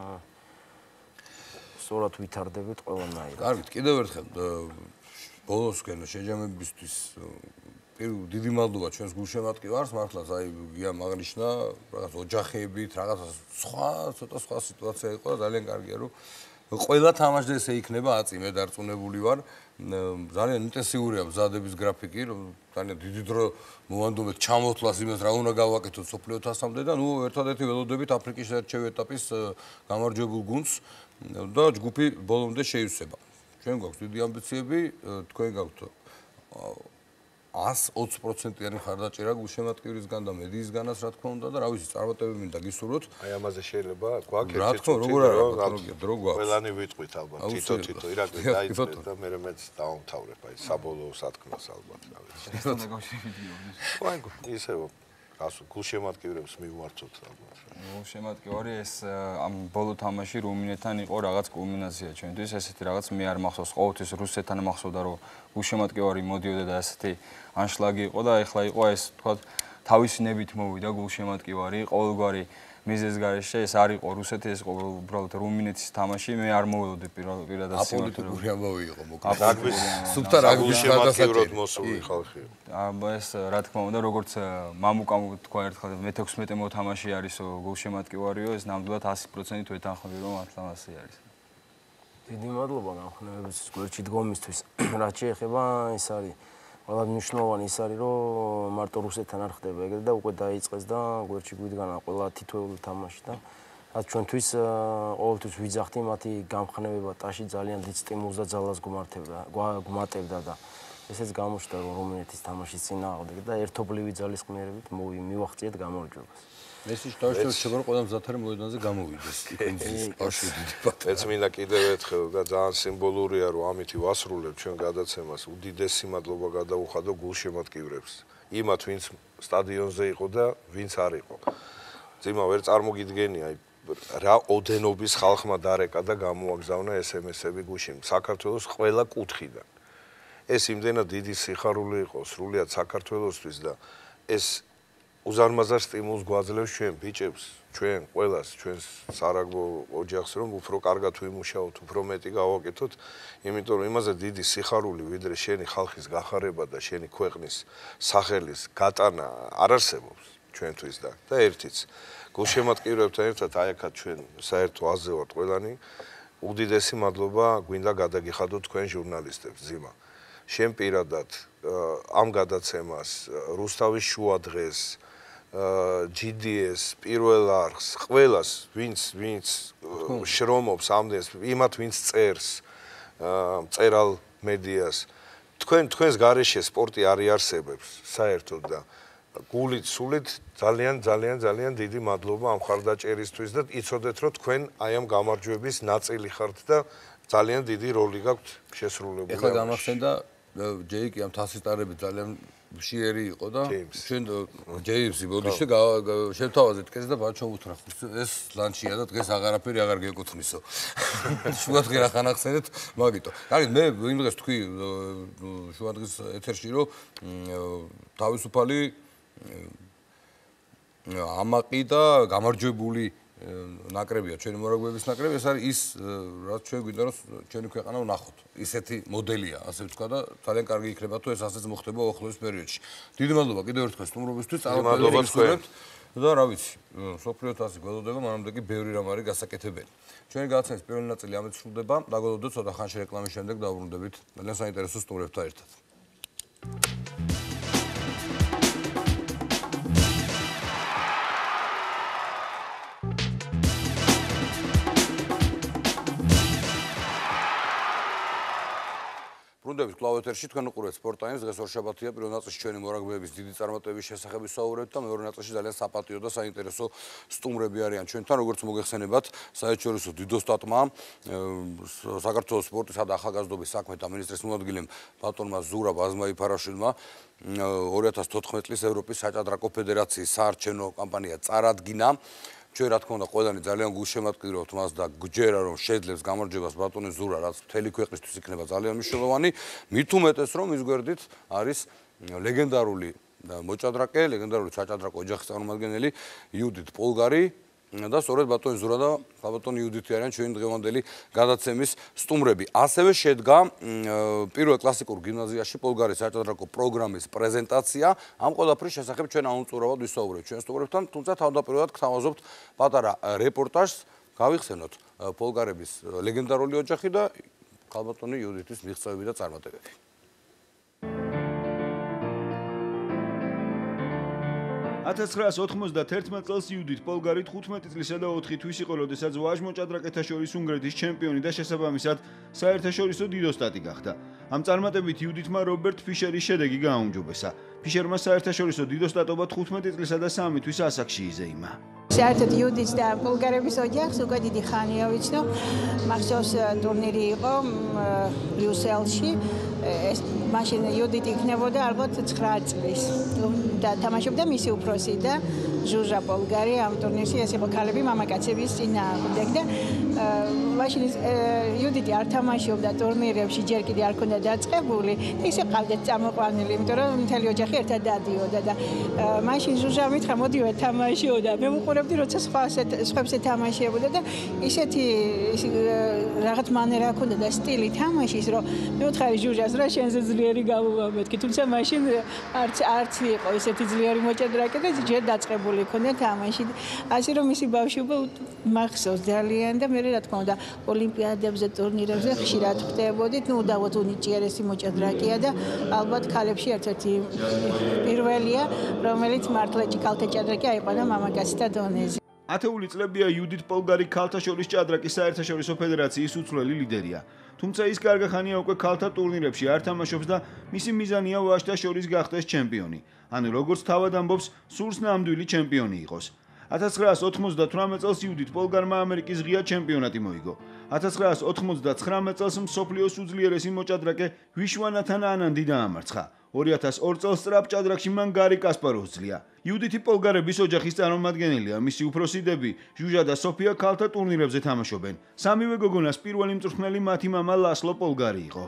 სწორად ვითარდებით ყველანაირად. კარგით, კიდევ ერთხელ ბოლოსკენ შეჯამებისთვის დიდი მადლობა ჩვენს გულშემატკივარს, მართლაც აი გიამ აღნიშნა რაღაც ოჯახებით, რაღაც ცოტა სხვა სიტუაცია იყო და ძალიან კარგია რომ ყველა თამაშზე ესე იქნება აწი, მე დარწმუნებული ვარ. ძალიან ინტენსიურია მზადების გრაფიკი, რომ ძალიან დიდი დრო მოვანდუმეთ ჩამოთვლას იმას რა უნდა გავაკეთოთ სოფლიო თასამდე და ნუ ერთადერთი ველოდებით აფრიკის ერთჩევი ეტაპის გამარჯვებულ გუნდს და ჯგუფი ბოლომდე შეივსება. ჩვენ გვაქვს დიდი ამბიციები, თქვენ გაქვთ 120%-იანი ხარდაჭერა გულშემატკივრისგან და მედიისგანაც რა თქმა უნდა და რა ვიცი წარმატებები მინდა გისურვოთ. აი ამაზე შეიძლება გვაქვს რა თქმა უნდა, როგორ არა, დრო გვაქვს. ყველანი ვიტყვით ალბათ, თითო ირაკლი დაიწყეთ და მე მეც დავამთავრებ აი საბოლოო სათქმას ალბათ, რა ვიცი. ესთან დაკავშირებით ხო, ისე გულშემატკივრებს მივმართოთ ალბათ. გულშემატკივარი ეს ამ ბოლო თამაში რუმინეთთან იყო რაღაც კულმინაცია ჩვენთვის, ესეთი რაღაც მე არ მახსოვს, ყოველთვის რუსეთთან მახსოვდა რომ გულშემატკივარი მოდიოდა და ესეთი ანშლაგი იყო და ეხლა იყო ეს თქვა თავისი ნებით მოვიდა გულშემატკივარი, ყოველგვარი მიზეზის გარეშე ეს არ იყო რუსეთი, ეს იყო უბრალოდ რუმინეთის თამაში, მე არ მოველოდი პირადად აპოლიტიკური ამბავი იყო მოკლედ. რაგბის სუფთა რაგბის შემატკივრად მოსული ხალხი. ეს რა თქმა უნდა, როგორც მამუკამ თქვა ერთხელ მე-16 მოთამაშე არის გულშემატკივარიო, ეს ნამდვილად 100% ვეთანხმები რომ ამასი არის. დიდი მადლობა გამხნევებისთვის, გვერდში დგომისთვის. რაც შეეხება ის არის ყველა მნიშვნელოვანი ის არის, რომ მარტო რუსეთთან არ ხდება ეგრე და უკვე დაიწყეს და გვერდში გვიდგანა ყველა თითოეული თამაში და რაც ჩვენთვის ყოველთვის ვიძახდი მათი გამხნევება ტაში ძალიან დიდ სტიმულს და ძალას გვმატებდა და ესეც გამოჩნდა რომ რუმინეთის თამაშის წინააღმდეგ და ერთობლივი ძალისხმიერებით მივახციეთ გამარჯვებას. ეს შტავში შეიძლება რომ ყველა მზათარი მოედანზე გამოვიდეს. ეს მინდა კიდევ ერთხელ და ძალიან სიმბოლურია რომ ამითი ვასრულებ ჩვენ გადაცემას. უდიდესი მადლობა გადაუხადო გულშემატკივრებს. იმათ ვინც სტადიონზე იყო და ვინც არ იყო. ძიმა ვერ წარმოგიდგენია აი რა ოდენობის ხალხმა დარეკა და გამოაგზავნა SMS-ები გუშინ საქართველოს ყველა კუთხიდან. ეს იმდენად დიდი სიხარული იყო სრულიად საქართველოსთვის და ეს უზარმაზარ სტიმულს გვაძლევს ჩვენ ბიჭებს, ჩვენ ყველას, ჩვენს სარაგბო ოჯახს რომ უფრო კარგად ვიმუშაოთ, უფრო მეტი გავაკეთოთ, იმიტომ რომ იმაზე დიდი სიხარული ვიდრე შენი ხალხის გახარება და შენი ქვეყნის სახელის გატანა არ არსებობს ჩვენთვის და ერთიც გულშემატკივრებთან ერთად აი აქაც ჩვენ საერთო აზზე ვართ ყველანი უდიდესი მადლობა გვინდა გადაგიხადოთ თქვენ ჟურნალისტებს ძიმა შენ პირადად ამ გადაცემას რუსთავის შუა დღეს GDS პირველ არხს ყველას ვინც შრომობს ამდენს იმათ ვინც წერს წერალ მედიას თქვენს გარეშე სპორტი არ იარსებებს საერთოდ და გულით სულით ძალიან დიდი მადლობა ამ ხარდაჭერისთვის და იცოდეთ რომ თქვენ აი ამ გამარჯვების ნაწილი ხართ და ძალიან დიდი როლი გაქვთ შესრულებული. ეხლა გამახსენდა ჯეიკი ამ თასისტარებით ძალიან მშიერი იყო და ჩვენ ჯეიმსი ბოდიში შევთავაზეთ კეთს და ბაჩო უთხრა ეს ლანჩია და დღეს აღარაფერი აღარ გეკუთვნისო. შუადღე რა ხანახსენეთ მაგიტო. კარგი მე იმ დღეს თქვი შუადღის ეთერში რომ თავისუფალი ამაყი და გამარჯვებული ნაკრებია ჩვენი მორაგბეების ნაკრები ეს არის ის რაც ჩვენ გვინდა რომ ჩვენი ქვეყანა ვნახოთ ისეთი მოდელია ასე ვთქვა და ძალიან კარგი იქნება თუ ეს ასეც მოხდება ახლოს პერიოდში დიდი მადლობა კიდევ ერთხელ სტუმრობისთვის წარმატებებს და რა ვიცი სოფლიო თასი გველოდება მანამდე კი ბევრი რამ არის გასაკეთებელი ჩვენი გადაცემის პირველი ნაწილი ამით სრულდება დაგველოდოთ ცოტა ხანში რეკლამის შემდეგ დავბრუნდებით ძალიან საინტერესო სტუმრებთან ერთად ბრუნდებით კლავ ეთერში თქვენ უყურებთ სპორტ ტაიმს დღეს ორშაბათია პირველ ნაწილში ჩვენი მორაგბეების დიდი წარმატებების შესახებ ვისაუბრებთ და მეორე ნაწილში ძალიან საპატიო და საინტერესო სტუმრები არიან ჩვენთან როგორც მოგეხსენებათ საერთაშორისო დიდო სტატმა საქართველოს სპორტისა და ახალგაზრდობის საქმეთა მინისტრის მოადგილემ ბატონმა ზურაბ აზმაიფარაშვილმა 2014 წლის ევროპის საჭადრაკო ფედერაციის საარჩევნო კამპანია წარადგინა ჩვენ რა თქმა უნდა ყველანი ძალიან გულშემატკივრობთ მას და გჯერა რომ შეძლებს გამარჯვებას ბატონი ზურა რაც მთელი ქვეყნისთვის იქნება ძალიან მნიშვნელოვანი მით უმეტეს რომ ის გვერდით არის ლეგენდარული მოჭადრაკე ლეგენდარული საჭადრაკო ოჯახის წარმომადგენელი იუდით პოლგარი და სწორედ ბატონი ზურა და ბატონი იუდითი არიან ჩვენი დღევანდელი გადაცემის სტუმრები. ასევე შედგა პირველ კლასიკურ გიმნაზიაში პოლგარის საჭადრაკო პროგრამის პრეზენტაცია. ამ ყველაფრის შესახებ ჩვენ აუნწურავად ვისაუბრებთ ჩვენ სტუმრებთან, თუმცა თავდაპირველად გთავაზობთ პატარა რეპორტაჟს, გავიხსენოთ პოლგარების ლეგენდარული ოჯახი და ქალბატონი იუდითის მიღწევები და წარმატებები. 1991 წელს იუდით პოლგარი 15 წლისა და 4 თვის იყო, როდესაც ვაჟ-მოჭადრაკეთა შორის უნგრეთის ჩემპიონი და შესაბამისად საერთაშორისო დიდო სტატი გახდა. ამ წარმატებით იუდითმა რობერტ ფიშერის შედეგი გააუმჯობესა. ფიშერმა საერთაშორისო დიდო სტატობა 15 წლისა და 3 თვის ასაკში იზეიმა. საერთოდ იუდით და პოლგარების ოჯახს უკვე დიდი ხანია ვიცნობ. მახსოვს ტურნირი იყო ბრიუსელში. ეს მაშინ იუდიტი იქნებოდა ალბათ 9 წლის. და თამაშობდა მისი უფროსი და ჟუჟა პოლგარი ამ ტურნირში ეს იყო ქალები მამაკაცების წინააღმდეგ და მაშინ იუდიტი არ თამაშობდა ტურნირებში ჯერ კიდე არ ქონდა დაწყებული და ისე ყავდეთ წამოყვანილი იმიტომ რომ მთელი ოჯახი ერთად დადიოდა და მაშინ ჟუჟა მითხრა მოდივე თამაშიო და მე ვუყურებდი როცა სხვებს ეთამაშებოდა და ისეთი რაღაც მანერა ჰქონდა და სტილი თამაშის რომ მე ვუთხარი ჟუჟას რა შენზე ძლიერი გამოვამეთქი თუმცა მაშინ არც იყო ისეთი ძლიერი მოჭადრაკე და ჯერ დაწყებული ქონდა თამაში ასე რომ მისი ბავშვობა მახსოვს ძალიან და მე რა თქმა უნდა ოლიმპიადებზე ტურნირებზე ხშირად ხვდებოდით ნუ დავოთ უნიჭიერესი მოჭადრაკეა და ალბათ ქალებში ერთ-ერთი პირველია რომელიც მართლაც ქალთა ჭადრაკი აიყვანა მამაკაცთა დონეზე ათეული წლებია იუდით პოლგარი ქალთა შორის ჭადრაკის საერთაშორისო ფედერაციის უცვლელი ლიდერია თუმცა ის კარგი ხანია უკვე ქალთა ტურნირებში არ თამაშობს და მისი მიზანია ვაჟთა შორის გახდეს ჩემპიონი ანუ როგორც თავად ამბობს სურს ნამდვილი ჩემპიონი იყოს 1998 წელს იუდით პოლგარმა ამერიკის ღია ჩემპიონატი მოიგო 1999 წელს მსოფლიოს უძლიერესი მოჭადრაკე ვიშვანათან ანანდი დაამარცხა 2002 წელს სწრაფ ჭადრაკში მან გარი კასპაროვს ძლია იუდითი პოლგარების ოჯახის წარმომადგენელია მისი უფროსი დები ჟუჟა და სოფია ქალთა ტურნირებზე თამაშობენ სამივე გოგონას პირველი მწვრთნელი მათი მამა ლასლო პოლგარი იყო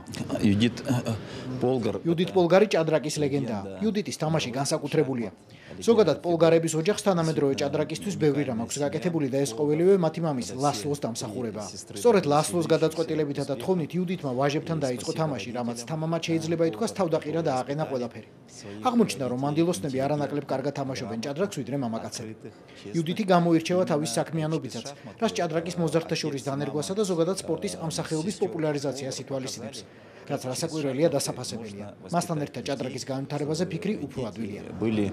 იუდით პოლგარი ჭადრაკის ლეგენდაა იუდიტის თამაში განსაკუთრებულია ზოგადად პოლგარების ოჯახს თანამედროვე ჭადრაკისთვის ბევრი რამ აქვს გაკეთებული და ეს ყოველივე მათი მამის ლასლოს დამსახურებაა სწორედ ლასლოს გადაწყვეტილებითა და თხოვნით იუდითმა ვაჟებთან დაიწყო თამაში რამაც თამამად შეიძლება ითქვას თავდაყირა და აყენა ყველაფერი აღმოჩნდა რომ მანდილოსნები არანაკლებ კარგად თამაშობენ ჭადრაკს ვიდრე მამაკაცები. იუდითი გამოირჩევა თავის საქმიანობითაც, რაც ჭადრაკის მოზარდთა შორის დანერგვასა და ზოგადად სპორტის ამ სახეობის პოპულარიზაციას ითვალისწინებს. რაც რასაკვირველია დასაფასებელია. მასთან ერთად ჭადრაკის განვითარებაზე ფიქრი უფრო ადვილია.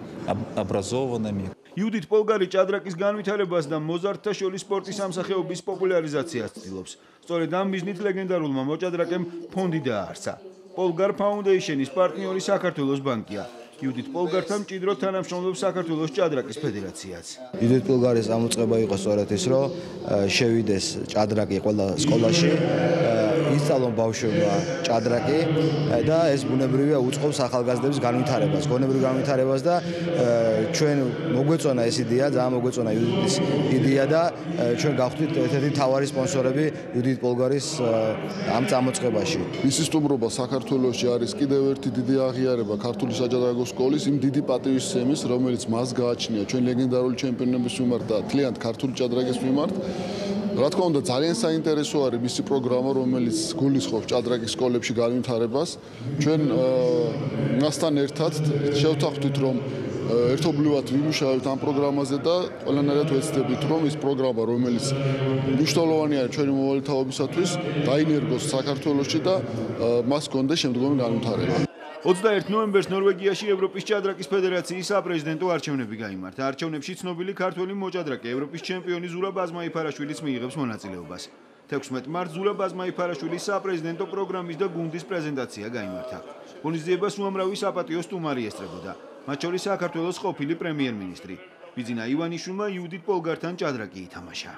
იუდით პოლგარი ჭადრაკის განვითარებას და მოზარდთა შორის სპორტის ამ სახეობის პოპულარიზაციას ცდილობს. სწორედ ამ მიზნით ლეგენდარულმა მოჭადრაკემ ფონდი დააარსა. პოლგარ ფაუნდეიშენის პარტნიორი საქართველოს ბანკია. იუდით პოლგართან მჭიდროდ თანამშრომლობს საქართველოს ჭადრაკის ფედერაციაც. იუდით პოლგარის ამოწყება იყო სწორედ ის, რომ შევიდეს ჭადრაკი ყველა სკოლაში, ისწავლონ ბავშვებმა ჭადრაკი და ეს ბუნებრივია უწყობს ახალგაზრდების განვითარებას, გონებრივ განვითარებას და ჩვენ მოგვეწონა ეს იდეა, ძალიან მოგვეწონა იუდითის იდეა და ჩვენ გავხდით ერთ-ერთი მთავარი სპონსორები იუდით პოლგარის ამ წამოწყებაში. მისი სტუმრობა საქართველოში არის კიდევ ერთი დიდი აღიარება ქართული საჭადრაკო სკოლის იმ დიდი პატივისცემის, რომელიც მას გააჩნია ჩვენ ლეგენდარული ჩემპიონების მიმართ და თლიანად ქართული ჭადრაკის მიმართ. რა თქმა უნდა, ძალიან საინტერესო არის მისი პროგრამა, რომელიც გულისხმობს ჭადრაკის სკოლებში განვითარებას. ჩვენ მასთან ერთად შევთანხმდით, რომ ერთობლივად ვიმუშავებთ ამ პროგრამაზე და ყველანაირად ვეცდებით, რომ ის პროგრამა, რომელიც მნიშვნელოვანია ჩვენი მოვალეობისათვის, დაინერგოს საქართველოში და მას გქონდეს შემდგომი განვითარება. 21 ნოემბერს ნორვეგიაში ევროპის ჭადრაკის ფედერაციის საპრეზიდენტო არჩევნები გაიმართა. არჩევნებში ცნობილი ქართველი მოჭადრაკე ევროპის ჩემპიონი ზურაბ აზმაიფარაშვილიც მიიღებს მონაწილეობას. 16 მარტს ზურაბ აზმაიფარაშვილის საპრეზიდენტო პროგრამის და გუნდის პრეზენტაცია გაიმართა. ღონისძიებას უამრავი საპატიო სტუმარი ესწრებოდა, მათ შორის საქართველოს ყოფილი პრემიერ-მინისტრი. ბიძინა ივანიშვილმა იუდით პოლგართან ჭადრაკი ითამაშა.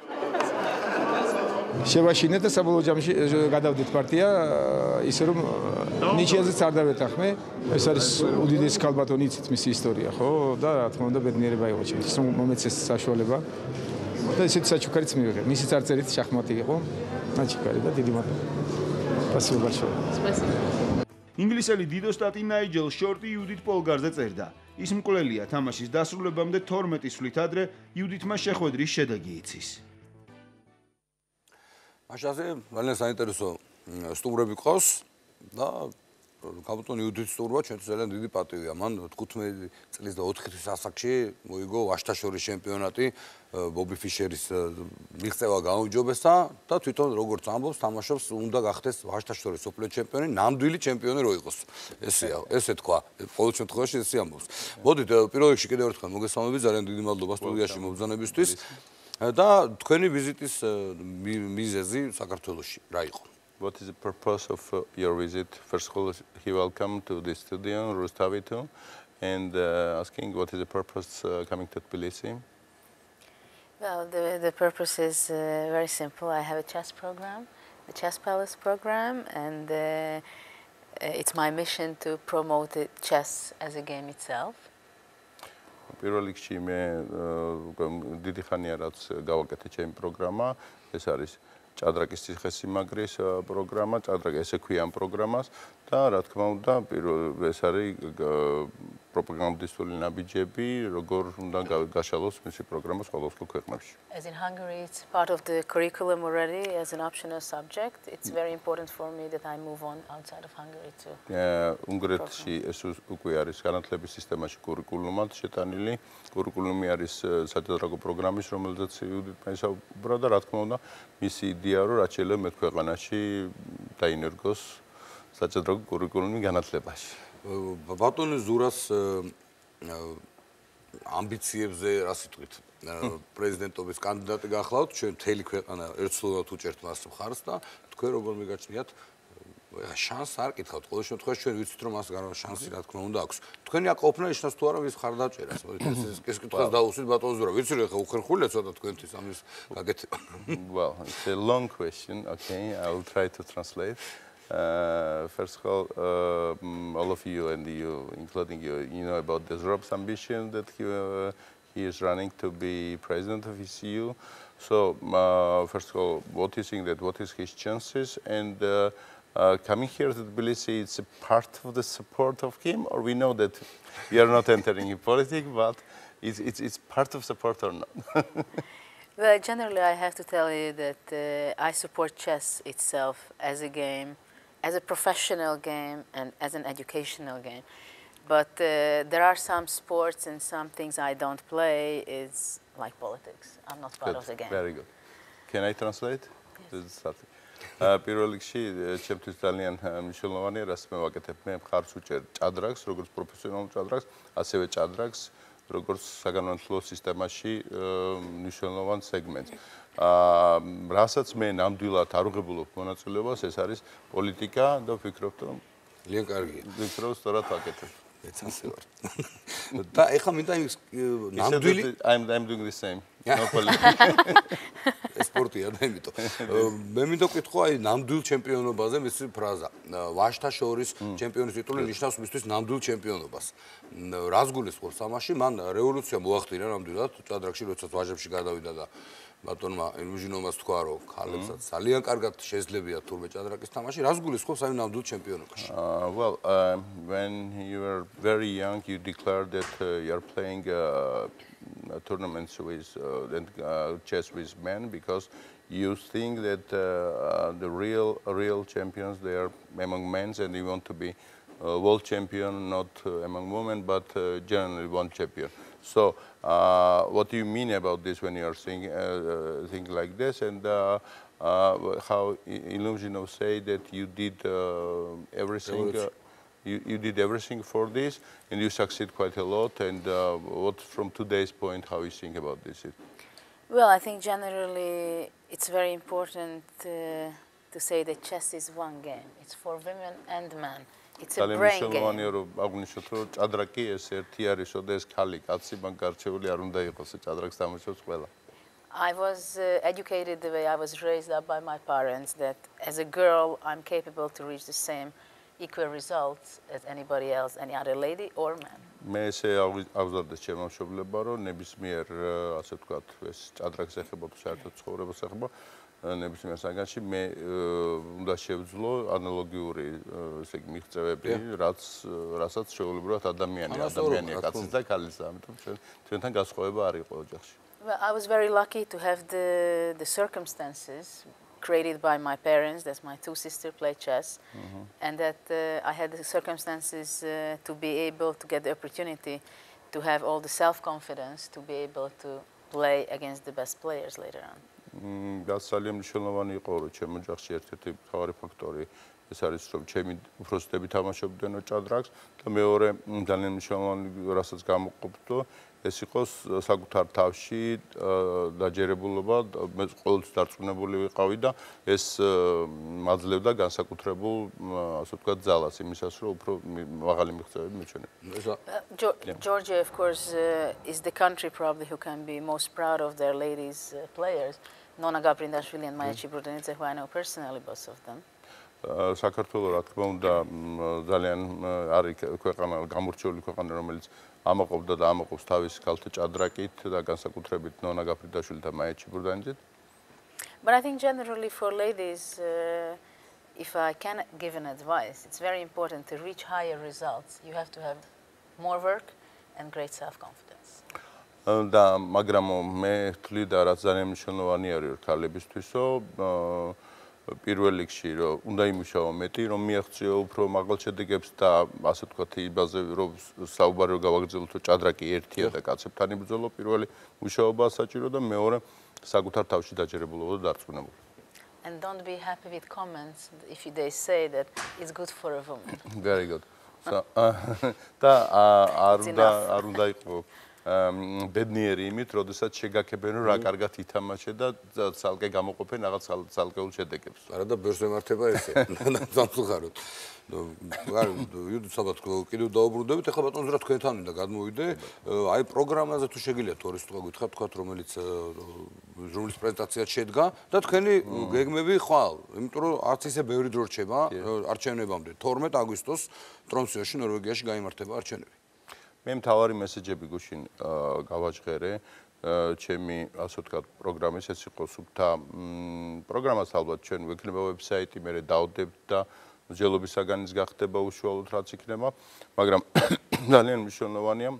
შევაშინეთ და საბოლოო ჯამში გადავდით პარტია ისე რომ ნიჩიაზეც არ დავეთანხმე. ეს არის უდიდესი ქალბატონი იცით მისი ისტორია, ხო? და რა თქმა უნდა ბედნიერება იყო ჩემთვის, რომ მომეცეს საშუალება და ესეთი საჩუქარიც მივიღე. მისი წარწერით შახმატი იყო. საჩუქარი და დიდი მადლობა. სპასიბო большое. სპასიბო. ინგლისელი დიდოსტატი ნაიჯელ შორტი იუდით პოლგარზე წერდა. ის მკვლელია თამაშის დასრულებამდე 12 სვლით ადრე იუდითმა შეხვედრის შედეგი იცის. მაშასე ძალიან საინტერესო სტუმრები ყავს და კაპიტანი იუდით სტუმრობა ჩვენთვის ძალიან დიდი პატივია. მან 15 წლის და 4 თვის ასაკში მოიგო ვაშთაშორის ჩემპიონატი, ბობი ფიშერის მიღწევა გაუმჯობესა და თვითონ როგორც ამბობს, თამაშობს უნდა გახდეს ვაშთაშორის სოფლიო ჩემპიონი, ნამდვილი ჩემპიონი რო იყოს. ესე თქვა, ყოველ შემთხვევაში ესე ამბობს. მოდით პირველ რიგში კიდევ ერთხელ მოგესალმებით, ძალიან დიდი მადლობა სტუდიაში მობრძანებისთვის. და თქვენი ვიზიტის მიზეზი საქართველოში რა იყო? What is the purpose of your visit? First of all, he welcome to the studio, Rustavito, and asking what is the purpose coming to Tbilisi? Well, the purpose is very simple. I have a chess program, the Chess Palace program, and it's my mission to promote chess as a game itself. პირველ რიგში მე დიდი ხანია რაც გავაკეთე ჩემი პროგრამა, ეს არის ჭადრაკის ციხესიმაგრის პროგრამა, ჭადრაკი ესე ქვია ამ პროგრამას და რა თქმა უნდა, ეს არის პროპაგანდისტული ნაბიჯები, როგორ უნდა გაშალოს მისი პროგრამა სხვადასხვა ქვეყნებში. As in Hungary, it's part of the curriculum already as an optional subject. It's very important for me that I move on outside of Hungary too. უნგრეთში ეს უკვე არის განათლების სისტემაში კურიკულუმად შეტანილი. კურიკულუმი არის საჭადრაკო პროგრამის, რომელზეც იუდითმა ისაუბრა და რა თქმა უნდა, მისი იდეა რომ რაც შეიძლება მე ქვეყანაში დაინერგოს საჭადრაკო კურიკულუმი განათლებაში. ბატონი ზურას ამბიციებზე რა სიტყვით პრეზიდენტობის კანდიდატი გახლავთ, ჩვენ მთელი ქვეყანა ერთსულურად უჭერთ მას მხარს და თქვენ როგორ მიგაჩნიათ შანსს არ კითხავთ, ყოველ შემთხვევაში ჩვენ ვიცით რომ მას გარკვეულ შანსი რა თქმა უნდა აქვს. თქვენი აყოფნა ნიშნავს თუ არა ვის მხარდაჭერას, ეს კითხვას დაუსვით ბატონ ზურა, ვიცი რომ ხა უხერხულია ცოტა თქვენთვის ამის გაკეთება. Well, it's a long question. Okay, I will try to translate. First of all of you and you, including you know about the Zurab's ambition that he is running to be president of ECU. So, first of all, what do you think that what is his chances? And coming here to Tbilisi, it's a part of the support of him, or we know that we are not entering in politics, but it's part of support or not? Well, generally, I have to tell you that I support chess itself as a game, as a professional game, and as an educational game. But there are some sports and some things I don't play. It's like politics. I'm not part of the game. Very good. Can I translate? Yes. პირველ რიგში ჩემთვის ძალიან მნიშვნელოვანია რაც მე ვაკეთებ. მე მხარს ვუჭერ ჭადრაკს, როგორც პროფესიონალურ ჭადრაკს, ასევე ჭადრაკს როგორც საგანმანათლებლო სისტემაში მნიშვნელოვან სეგმენტს. რასაც მე ნამდვილად არ უღებულობ მონაწილეობას, ეს არის პოლიტიკა და ვფიქრობ, რომ ძალიან კარგია. ვფიქრობ, სწორად ვაკეთებ. მეც ასე ვარ. და ეხლა მინდა იმის ნამდვილი I'm doing the same. No politics. სპორტია და იმიტომ. მე მინდა ვკითხო აი ნამდვილ ჩემპიონობაზე მისი ფრაზა. ვაჟთა შორის ჩემპიონის ტიტული ნიშნავს მისთვის ნამდვილ ჩემპიონობას. რას გულისხმობს ამაში? მან რევოლუცია მოახდინა ნამდვილად ჭადრაკში, როდესაც ვაჟებში გადავიდა და ბატონმა ილუჟინოვას თქვა, რომ ქალებსაც ძალიან კარგად შეძლებია თურმე ჭადრაკის თამაში. რას გულისხმობს აი ნამდვილ ჩემპიონობაში? Well, when you were very young, you declared that you're playing tournaments with chess with men because you think that the real champions they are among men and you want to be world champion not among women but generally one champion. So what do you mean about this when you are saying things like this and how Iluzhinov say that you did everything you did everything for this and you succeed quite a lot and what from today's point how you think about this? Well, I think generally it's very important to say that chess is one game. It's for women and men. It's a brain game. I was educated the way I was raised up by my parents that as a girl I'm capable to reach the same equal results as anybody else, any other lady or man. მე ესე ავზარდეს ჩემო მშობლებმა რომ ნებისმიერ ასე ვთქვათ ეს ჭადრაკს ეხება თუ საერთოდ ცხოვრებას ეხება ნებისმიერ საგანში მე უნდა შევძლო ანალოგიური ესე იგი მიღწევები რასაც შეუულებრივად ადამიანია კაცის და ქალის ამიტომ ჩვენთან განსხვავება არ იყო ოჯახში. Well, I was very lucky to have the circumstances created by my parents, that my two sisters play chess, and that I had the circumstances to be able to get the opportunity to have all the self-confidence to be able to play against the best players later on. ძალიან მნიშვნელოვანი იყო რომ ჩემ ოჯახში ერთ-ერთი მთავარი ფაქტორი ეს არის რომ ჩემი უფროსები თამაშობდნენ ჭადრაკს და მეორე ძალიან მნიშვნელოვანი რასაც გამოყოფდო ეს იყოს საკუთარ თავში დაჯერებულობა მე ყოველთვის დარწმუნებული ვიყავი და ეს მაძლევდა განსაკუთრებულ ასე ვთქვათ ძალას იმისას რომ უფრო მაღალი მიღწევები მეჩვენებია. Georgia of course is the country probably who can be most proud of their ladies players. Nona Gabrindashvili and Maya Chiburdinidze, who I know personally, both of them. საქართველოს რა თქმა უნდა ძალიან არის ქვეყანა გამორჩეული ქვეყანა რომელიც ამაყობდა და ამაყობს თავის ქალთა ჭადრაკით და განსაკუთრებით ნონა გაფრინდაშვილი და მაია ჩიბურდანიძე. But I think generally for ladies if I can give an advice it's very important to reach higher results. You have to have more work and great self-confidence. და მაგრამ მე ვთვლი და რაც ძალიან მნიშვნელოვანი არის ქალებისთვისო პირველ რიგში რომ უნდა იმუშაო მეტი რომ მიაღწიო უფრო მაღალ შედეგებს და ასე ვთქვათ იმაზე რომ საუბარი რომ გავაგრძელოთ ჭადრაკი ერთია და კაცებთან იბრძოლო პირველი მუშაობაა საჭირო და მეორე საკუთარ თავში დაჯერებულობა და დარწმუნებული. And don't be happy with comments if they say that it's good for a woman. Very good. So და არ უნდა იყო ბედნიერი იმით, როდესაც შეგაქებენ რომ რა კარგად ითამაშე და ცალკე გამოყოფენ რაღაც ცალკეულ შედეგებს. არა და ბერს ემართება ესე. სამწუხაროდ. იუდით საბათ კიდევ დაუბრუნდებით, ახლა ბატონო ზრა თქვენთან უნდა გადმოვიდე. აი პროგრამაზე თუ შეგიძლიათ ორი სიტყვა გითხრათ, თქვათ რომელიც პრეზენტაციაც შედგა და თქვენი გეგმები ხვალ, იმიტომ რომ არც ისე ბევრი დრო რჩება არჩევნებამდე. 12 აგვისტოს ტრომსეში ნორვეგიაში გაიმართება არჩევნები. მე მთავარი მესეჯები გუშინ გავაჟღერე ჩემი ასე ვთქვათ პროგრამის ეს იყო სუფთა პროგრამას ალბათ ჩვენ ვექნება ვებსაიტი მე დავდებთ და მსჯელობის საგანის გახდება უშუალოდ რაც იქნება მაგრამ ძალიან მნიშვნელოვანია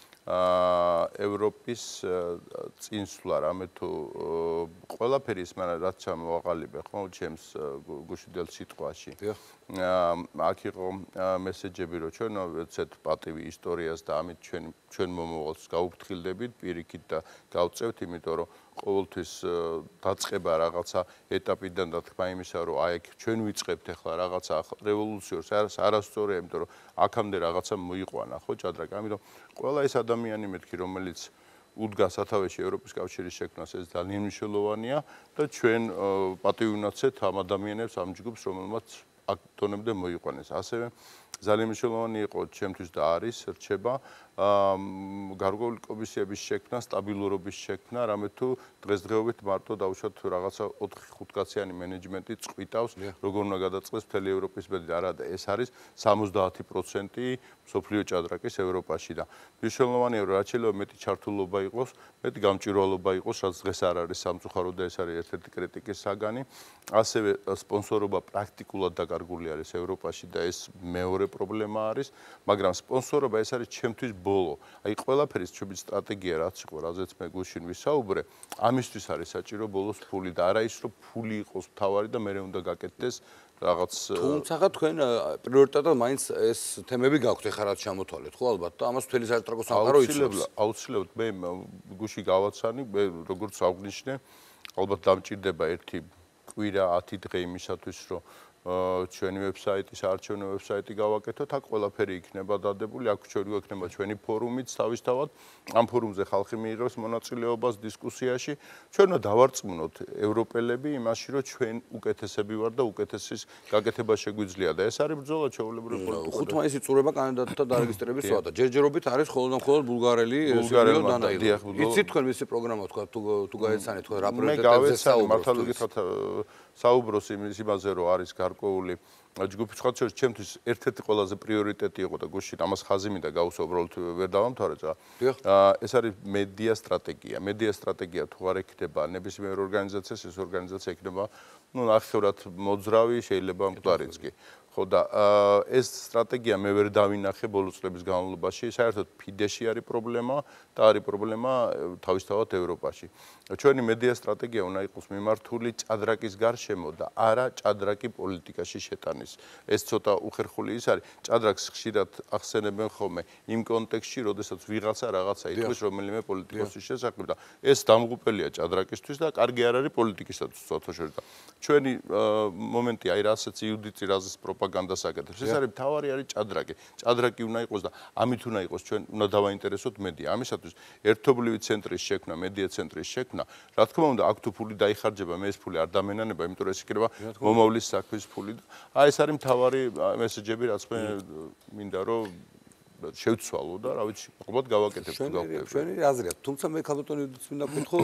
ევროპის წინსვლა რამე თუ ყველაფერი ის მაგრამ რაც ჩამოვაყალიბე ხო ჩემს გუშინდელ სიტყვაში აქ იყო მესეჯები, რომ ჩვენ ეცეთ პატივი ისტორიას და ამით ჩვენ მომავალს გაუფრთხილდებით პირიქით და გავწევთ, იმიტომ რომ ყოველთვის დაწყება რაღაცა ეტაპიდან და თქმა იმისა, რომ აი აქ ჩვენ ვიწყებთ ახლა რაღაცა რევოლუციურს, არასწორია, იმიტომ რომ აქამდე რაღაცა მოიყვანა, ხო, ჭადრაკი. ამიტომ ყველა ეს ადამიანი მეთქი, რომელიც უდგა სათავეში ევროპის კავშირის შექმნას, ეს ძალიან მნიშვნელოვანია და ჩვენ პატივი ვნაცეთ ამ ადამიანებს, ამ ჯგუფს, რომელმაც აქ დონემდე მოიყვანეს. ასევე ძალიან მნიშვნელოვანი იყო ჩემთვის და არის რჩება გარკვეული კომისიების შექმნა, სტაბილურობის შექმნა, რამე თუ დღესდღეობით მარტო დაუშვათ რაღაცა 4-5 კაციანი მენეჯმენტი წყვიტავს, როგორ უნდა გადაწყდეს მთელი ევროპის ბედი. არა, ეს არის 70% მსოფლიო ჭადრაკის ევროპაში და მნიშვნელოვანია, რომ რაც შეიძლება მეტი ჩართულობა იყოს, მეტი გამჭვირვალობა იყოს, რაც დღეს არ არის სამწუხაროდ და ეს არის ერთ-ერთი კრიტიკის საგანი. ასევე სპონსორობა პრაქტიკულად დაკარგული არის ევროპაში და ეს მეორე პრობლემა არის, მაგრამ სპონსორობა ეს არის ჩემთვის ბოლო. აი ყველაფერის ჩვენი სტრატეგია რაც იყო, რაზეც მე გუშინ ვისაუბრე, ამისთვის არის საჭირო ბოლოს ფული და არა ის, რომ ფული იყოს მთავარი და მე უნდა გაკეთდეს რაღაც თუმცა თქვენ პრიორიტეტად მაინც ეს თემები გაქვთ ახლა რაც ჩამოთვალეთ, ხო ალბათ და ამას მთელი საერთო სამყარო იცავს. აუცილებლად მე გუში გავაცანი, მე როგორც აღნიშნე, ალბათ დამჭირდება ერთი კვირა 10 დღე იმისათვის, რომ ჩვენი ვებსაიტი, საარჩევნო ვებსაიტი გავაკეთოთ, აქ ყველაფერი იქნება დადებული, აქ გვექნება ჩვენი ფორუმიც თავისთავად, ამ ფორუმზე ხალხი მიიღებს მონაწილეობას დისკუსიაში. ჩვენ უნდა დავარწმუნოთ ევროპელები იმაში, რომ ჩვენ უკეთესები ვარ და უკეთესის გაკეთება შეგვიძლია და ეს არის ბრძოლა ჩვეულებრივი პოლიტიკა. ხუთმაისი წურება კანდიდატთა დარეგისტრების სვადა. ჯერჯერობით არის ხოლმე და მხოლოდ ბულგარელი სილიო დანაილო. იცით თქვენ მისი პროგრამა თქვა თუ გაეცანით თქვენ რა პრიორიტეტებზე საუბრობთ? მართლა გითხრათ საუბროს იმაზე, რომ არის გარკვეული ჯგუფი სხვა შორის ჩემთვის ერთ-ერთი ყველაზე პრიორიტეტი იყო და გუშინ ამას ხაზი მინდა გავუსვა, უბრალოდ ვერ დავამთავრე წა. ეს არის მედია სტრატეგია. მედია სტრატეგია თუ არ ექნება ნებისმიერ ორგანიზაციას, ეს ორგანიზაცია ექნება, ნახევრად მოძრავი, შეიძლება მკვდარიც კი. ხო და ეს სტრატეგია მე ვერ დავინახე ბოლო წლების განმავლობაში. საერთოდ ფიდეში არის პრობლემა და არის პრობლემა თავისთავად ევროპაში. ჩვენი მედია სტრატეგია უნდა იყოს მიმართული ჭადრაკის გარშემო და არა ჭადრაკი პოლიტიკაში შეტანის. ეს ცოტა უხერხული ის არის. ჭადრაკს ხშირად ახსენებენ ხოლმე იმ კონტექსტში, როდესაც ვიღაცა რაღაცა იტყვის რომელიმე პოლიტიკოსის შესახებ და ეს დამღუპელია ჭადრაკისთვის და კარგი არ არის პოლიტიკისათვის საერთოდ. ჩვენი მომენტი აი რასაც იუდიტი რაზეც პროპაგანდას აკეთებს. ეს არის მთავარი არის ჭადრაკი. ჭადრაკი უნდა იყოს და ამით უნდა იყოს ჩვენ უნდა დავაინტერესოთ მედია. ამისათვის ერთობლივი ცენტრის შექმნა, მედია ცენტრის შექმნა, რა თქმა უნდა, აქ თუ ფული დაიხარჯება, მე ეს ფული არ დამენანება, იმიტომ რომ ეს იქნება მომავლის საქმის ფული. აი ეს არის მთავარი მესეჯები, რაც მე მინდა რომ შევცვალო და რა ვიცი, ალბათ გავაკეთებ თუ გავაკეთებ. ჩვენი აზრია, თუმცა მე ქალბატონი უდიც მინდა ვკითხო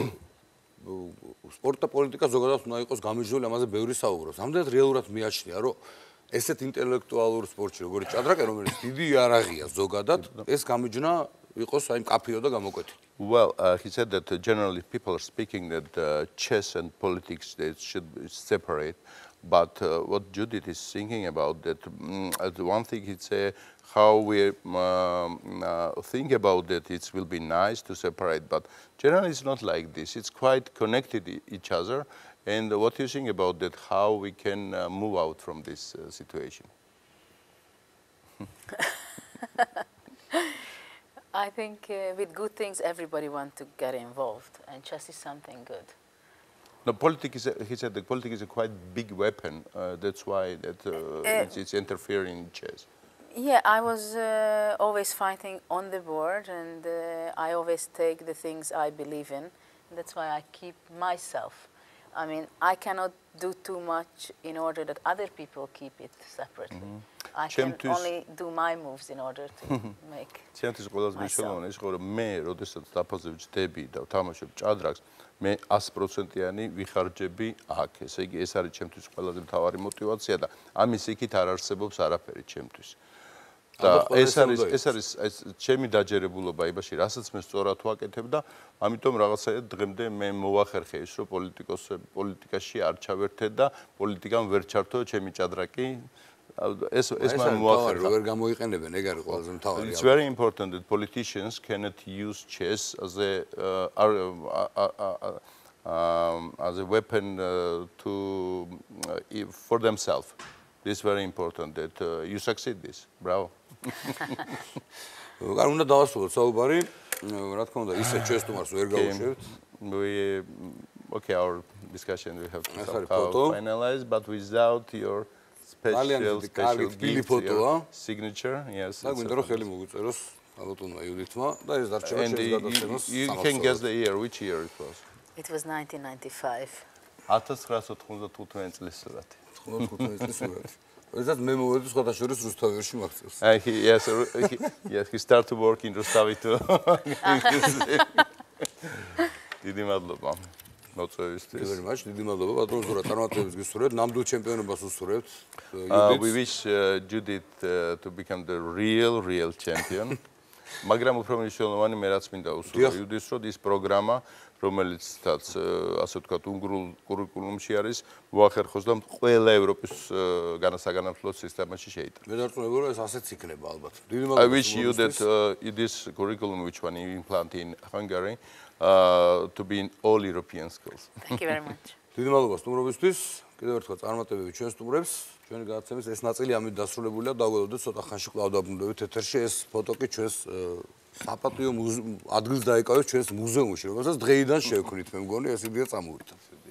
სპორტ და პოლიტიკა ზოგადად უნდა იყოს გამიჯნული, ამაზე ბევრი საუბრობს. ამდენად რეალურად მიაჩნია, რომ ესეთ ინტელექტუალურ სპორტში, როგორც ჭადრაკი, რომელიც დიდი იარაღია ზოგადად, ეს გამიჯნა იყოს აი მკაფიო და გამოკვეთილი. Well, he said that generally people are speaking that chess and politics they should separate, but what Judith is thinking about that one thing he'd say how we think about that it will be nice to separate, but generally it's not like this. It's quite connected each other. And what do you think about that? How we can move out from this situation? I think with good things, everybody wants to get involved, and chess is something good. No, politics. He said that politics is a quite big weapon. That's why it's interfering in chess. Yeah, I was always fighting on the board, and I always take the things I believe in. And that's why I keep myself. I mean, I cannot do too much in order that other people keep it separately. I can only do my moves in order to make ჩემთვის ყველაზე მნიშვნელოვანი ის ხო რომ მე როდესაც დაფაზე ვჯდები და ვთამაშობ ჭადრაკს მე 100%-იანი ვიხარჯები აქ. ესე იგი ეს არის ჩემთვის ყველაზე მთავარი мотиваცია და ამის იქით არ არსებობს არაფერი ჩემთვის. და ეს არის ჩემი დაჯერებულობა იბაში, რასაც მე სწორად ვაკეთებ და ამიტომ რაღაცაა დღემდე მე მოვახერხე ის რომ პოლიტიკაში არ ჩავერთე და პოლიტიკამ ვერ ჩართო ჩემი ჭადრაკი. ეს მან მოახერხა. ვერ გამოიყენებენ, ეგ არის ყველაზე მთავარი. It's very important that politicians cannot use chess as a weapon for themselves. This is very important that you succeed this. Bravo. არ უნდა დავასრულოთ საუბარი. რა თქმა უნდა, ისე ჩვენს თუმარს ვერ გავუშვებთ. Okay, our discussion we have to finalize, but without your special gift, your signature. Yes. და გვინდა რომ ხელი მოგიწეროს ალბათმა იუდითმა და ეს დარჩება ჩვენს გადაცემას. You can guess the year, which year it was? It was 1995. 1995 წლის სურათი. 95 წლის სურათი. That's მე მოვედი სხვადასხვა რუსთავიაში მაქცევს. Yes, he started to work in Rustavi too. დიდი მადლობა. მოწვევისთვის. Very much. დიდი მადლობა ბატონო ზურა წარმატებებს გისურვებთ. ნამდვილ ჩემპიონობას უსურვებთ. We wish Judith to become the real champion. მაგრამ უფრო მნიშვნელოვანი მე რაც მინდა უსურვო იუდითს, რომ ის პროგრამა რომელიცაც ასე ვთქვათ უნგრულ კურიკულუმში არის მოახერხოს და ყველა ევროპის განსაგანმანათლებლო სისტემაში შეიტანოს. მე დარწმუნებული რომ ეს ასეც იქნება ალბათ. დიდი მადლობა. I wish you that this curriculum which one you implant in Hungary to be in all European schools. Thank you very much. დიდი მადლობა სტუმრობისთვის. კიდევ ერთხელ წარმატებები ჩვენ სტუმრებს. ჩვენი გადაცემის ეს ნაწილი ამით დასრულებულია. დავგადოთ ცოტა ხანში კვლავ დაბრუნდებით ეთერში. ეს ფოტო კი ჩვენს საპატიო ადგილს დაიკავებს ჩვენს მუზეუმში, რომელსაც დღეიდან შევქმნით. მე მგონი ეს იდეა წამოვიდა.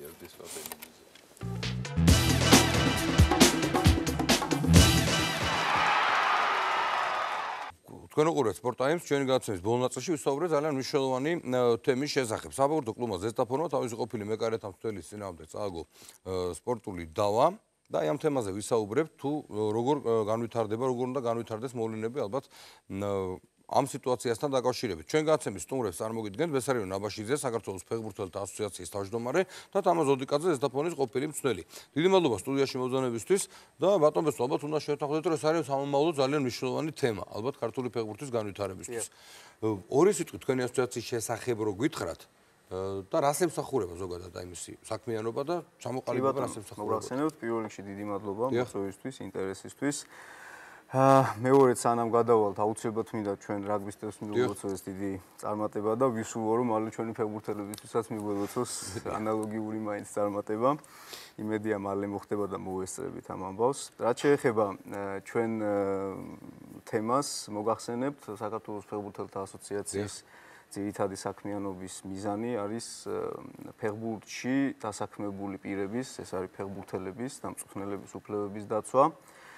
თქვენ უყურებთ Sport Times, ჩვენი გადაცემის ბოლო ნაწილში ვისაუბრეთ ძალიან მნიშვნელოვანი თემის შესახებ. საბოლოო კლუბმა ზესტაფონმა თავისი ყოფილი მეკარეთა მცველის წინააღმდეგ წააგო სპორტული დავა და ამ თემაზე ვისაუბრებთ თუ როგორ განვითარდება, როგორ უნდა განვითარდეს მოვლენები ალბათ ამ სიტუაციასთან დაკავშირებით. ჩვენ გადაცემის სტუმრებს წარმოგიდგენთ ბესარიონ აბაშიძე, საქართველოს ფეხბურთელთა ასოციაციის თავმჯდომარე და თამაზ ოდიკაძე, ზესტაფონის ყოფილი მცველი. დიდი მადლობა სტუდიაში მოგზაურობისთვის და ბატონ ბესო, ალბათ უნდა შევთანხმდეთ, რომ ეს არის სამომავლო ძალიან მნიშვნელოვანი თემა, ალბათ ქართული ფეხბურთის განვითარებისთვის. ორი სიტყვით თქვენი ასოციაციის შესახებ რო გითხრათ და რას ემსახურება ზოგადად აი მისი საქმიანობა და ჩამოყალიბება რას ემსახურება? მოგახსენებთ პირველ რიგში დიდი მადლობა მოწვევისთვის, ინტერესისთვის. მეორედ სანამ გადავალთ აუცილებლად მინდა ჩვენ რაგბისტებს მივუწევს დიდი წარმატება და ვისურვო რომ მალე ჩვენი ფეხბურთელებისთვისაც მიგვეძლოს ანალოგიური მაინც წარმატება. იმედია მალე მოხდება და მოვესწრებით ამ ამბავს. რაც შეეხება ჩვენ თემას მოგახსენებთ საქართველოს ფეხბურთელთა ასოციაციის ძირითადი საქმიანობის მიზანი არის ფეხბურთში დასაქმებული პირების, ეს არის ფეხბურთელების და მწვრთნელების უფლებების დაცვა.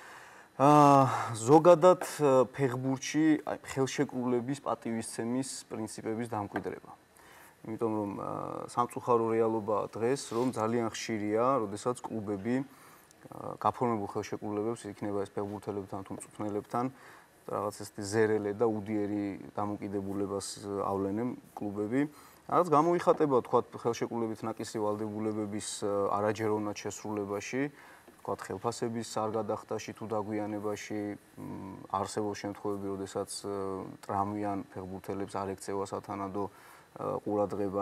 ზოგადად ფეხბურთში ხელშეკრულების პატივისცემის პრინციპების დამკვიდრება. იმიტომ რომ სამწუხარო რეალობაა დღეს, რომ ძალიან ხშირია, როდესაც კლუბები გაფორმებულ ხელშეკრულებებს იქნება ეს ფეხბურთელებთან თუ მწვრთნელებთან რაღაც ესეთი ზერელე და უდიერი დამოკიდებულებას ავლენენ კლუბები. რაც გამოიხატება თქვა ხელშეკრულებით ნაკისი ვალდებულებების არაჯეროვნად შესრულებაში, თქვა ხელფასების არ გადახდაში თუ დაგვიანებაში, არსებობს შემთხვევები, როდესაც ტრამვიან ფეხბურთელებს არ ექცევა სათანადო ყურადღება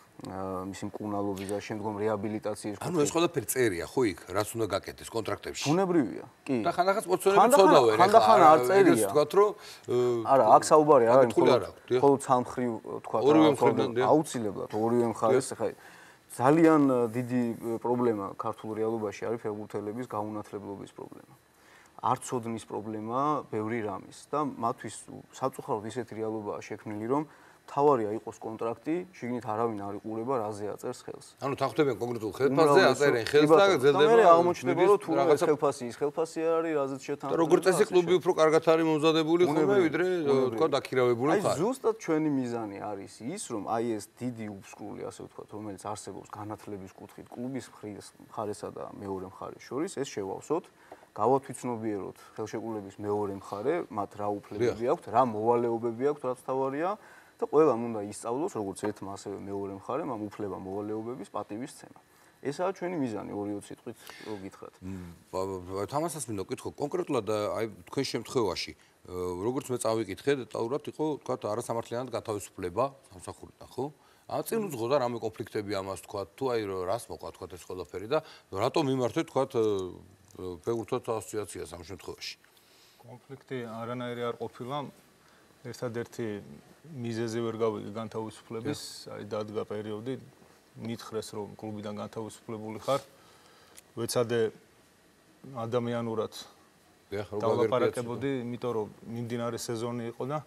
მისი მკურნალობის და შემდგომ რეაბილიტაციის. ანუ ეს ყველაფერი წერია, ხო იქ, რაც უნდა გაკეთდეს კონტრაქტებში. ბუნებრივია, კი. და ხანდახან სპორტსმენები ცოდავენ, ხანდახან არ წერია. თქვათ რომ არა, აქ საუბარი არ არის, მხოლოდ სამმხრივ თქვათ აუცილებლად ორივე მხარეს ხა ძალიან დიდი პრობლემა ქართულ რეალობაში არის ფეხბურთელების გაუნათლებლობის პრობლემა. არ ცოდნის პრობლემა ბევრი რამის და მათთვის საწუხაროდ ისეთი რეალობაა შექმნილი, რომ თავარია იყოს კონტრაქტი, შიგნით არავინ არ იყურება, რაზე აწერს ხელს. ანუ თანხმდებიან კონკრეტულ ხელფასზე, აწერენ ხელს და გრძელდება. და აღმოჩნდება, რომ თუ ეს ხელფასი ის ხელფასი არ არის, რაზეც შეთანხმდება. და როგორც წესი კლუბი უფრო კარგად არის მომზადებული ხოლმე, ვიდრე თქვა დაქირავებული ხარ. აი ზუსტად ჩვენი მიზანი არის ის, რომ აი ეს დიდი უბსკრული, ასე ვთქვათ, რომელიც არსებობს განათლების კუთხით კლუბის მხარესა და მეორე მხარეს შორის, ეს შევავსოთ. გავათვითცნობიეროთ ხელშეკრულების მეორე მხარე, მათ რა უფლებები აქვთ, რა მოვალეობები აქვთ, რაც თავარია. და ყველამ უნდა ისწავლოს, როგორც ერთმა ასევე მეორე მხარემ ამ უფლება მოვალეობების პატივისცემა. ესაა ჩვენი მიზანი 2-20 სიტყვით რო გითხრათ. თამასაც მინდა ვკითხო კონკრეტულად აი თქვენ შემთხვევაში, როგორც მე წავიკითხე, დეტალურად იყო თქვა არასამართლიანად გათავისუფლება სამსახურიდან, ხო? წინ უძღოდა რამე კონფლიქტები ამას თქვა, თუ აი რას მოყვა თქვა ეს ყველაფერი და რატომ მიმართეთ თქვა ფეხბურთელთა ასოციაციას ამ შემთხვევაში? კონფლიქტი არანაირი არ ყოფილა. ერთადერთი მიზეზი ვერ გავიგე განთავისუფლების, აი დადგა პერიოდი, მითხრეს რომ კლუბიდან განთავისუფლებული ხარ. ვეცადე ადამიანურად დავლაპარაკებოდი, იმიტომ რომ მიმდინარე სეზონი იყო და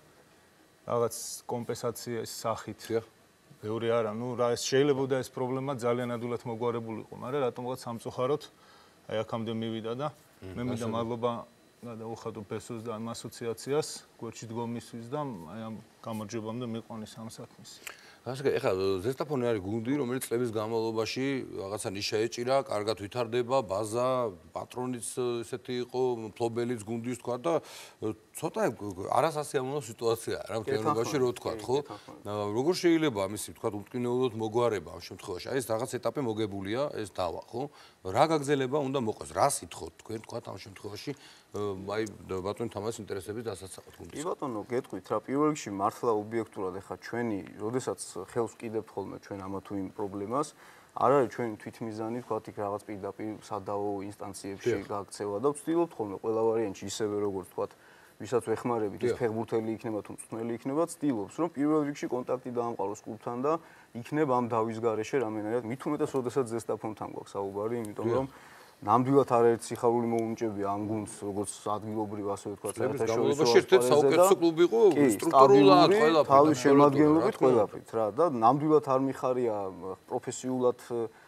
რაღაც კომპენსაციის სახით. ბევრი არა, რა შეიძლება და ეს პრობლემა ძალიან ადვილად მოგვარებულიყო, მაგრამ რატომღაც სამწუხაროდ აი აქამდე მივიდა და მე მინდა მადლობა გადაუხადო ბესოს და ამ ასოციაციას გვერდში დგომისთვის და აი ამ გამარჯვებამდე მიყვანის ამ საქმეს. ასე ეხლა ზესტაფონი არის გუნდი, რომელიც წლების განმავლობაში რაღაცა ნიშა ეჭირა, კარგად ვითარდება, ბაზა, პატრონიც ესეთი იყო, მფლობელიც გუნდის თქვა და ცოტა არასასიამოვნო სიტუაციაა რა მთლიანობაში რო თქვა, ხო? როგორ შეიძლება ამისი თქვა უმტკინეულოდ მოგვარება ამ შემთხვევაში? აი ეს რაღაც ეტაპი მოგებულია, ეს დავა, ხო? რა გაგზელება უნდა მოყვეს? რა სითხოთ თქვენ თქვა ამ შემთხვევაში? აი ბატონი თამაშის ინტერესების დასაცავად გუნდის. კი ბატონო, გეტყვით რა, პირველ რიგში მართლა ობიექტურად ეხა ჩვენი, როდესაც ხელს ვკიდებთ ხოლმე ჩვენ ამა თუ იმ პრობლემას, არ არის ჩვენი თვითმიზანი, თქვა იქ რაღაც პირდაპირ სადაო ინსტანციებში გაქცევა და ვცდილობთ ხოლმე ყველა ვარიანტში ისევე როგორც თქვა, ვისაც ვეხმარებით, ის ფეხბურთელი იქნება თუ მწვრთნელი იქნება, ვცდილობს რომ პირველ რიგში კონტაქტი დაამყაროს კლუბთან და იქნება ამ დავის გარეშე რამენერად, მით უმეტეს როდესაც ზესტაფონთან გვაქვს საუბარი, იმიტომ რომ ნამდვილად არაერთი სიხარული მოუნჭებია ამ გუნდს, როგორც ადგილობრივ ასე ვთქვათ, საერთაშორისო საუკეთესო კლუბი იყო, სტრუქტურულად ყველაფერი, თავის შემადგენლობით ყველაფრით რა და ნამდვილად არ მიხარია პროფესიულად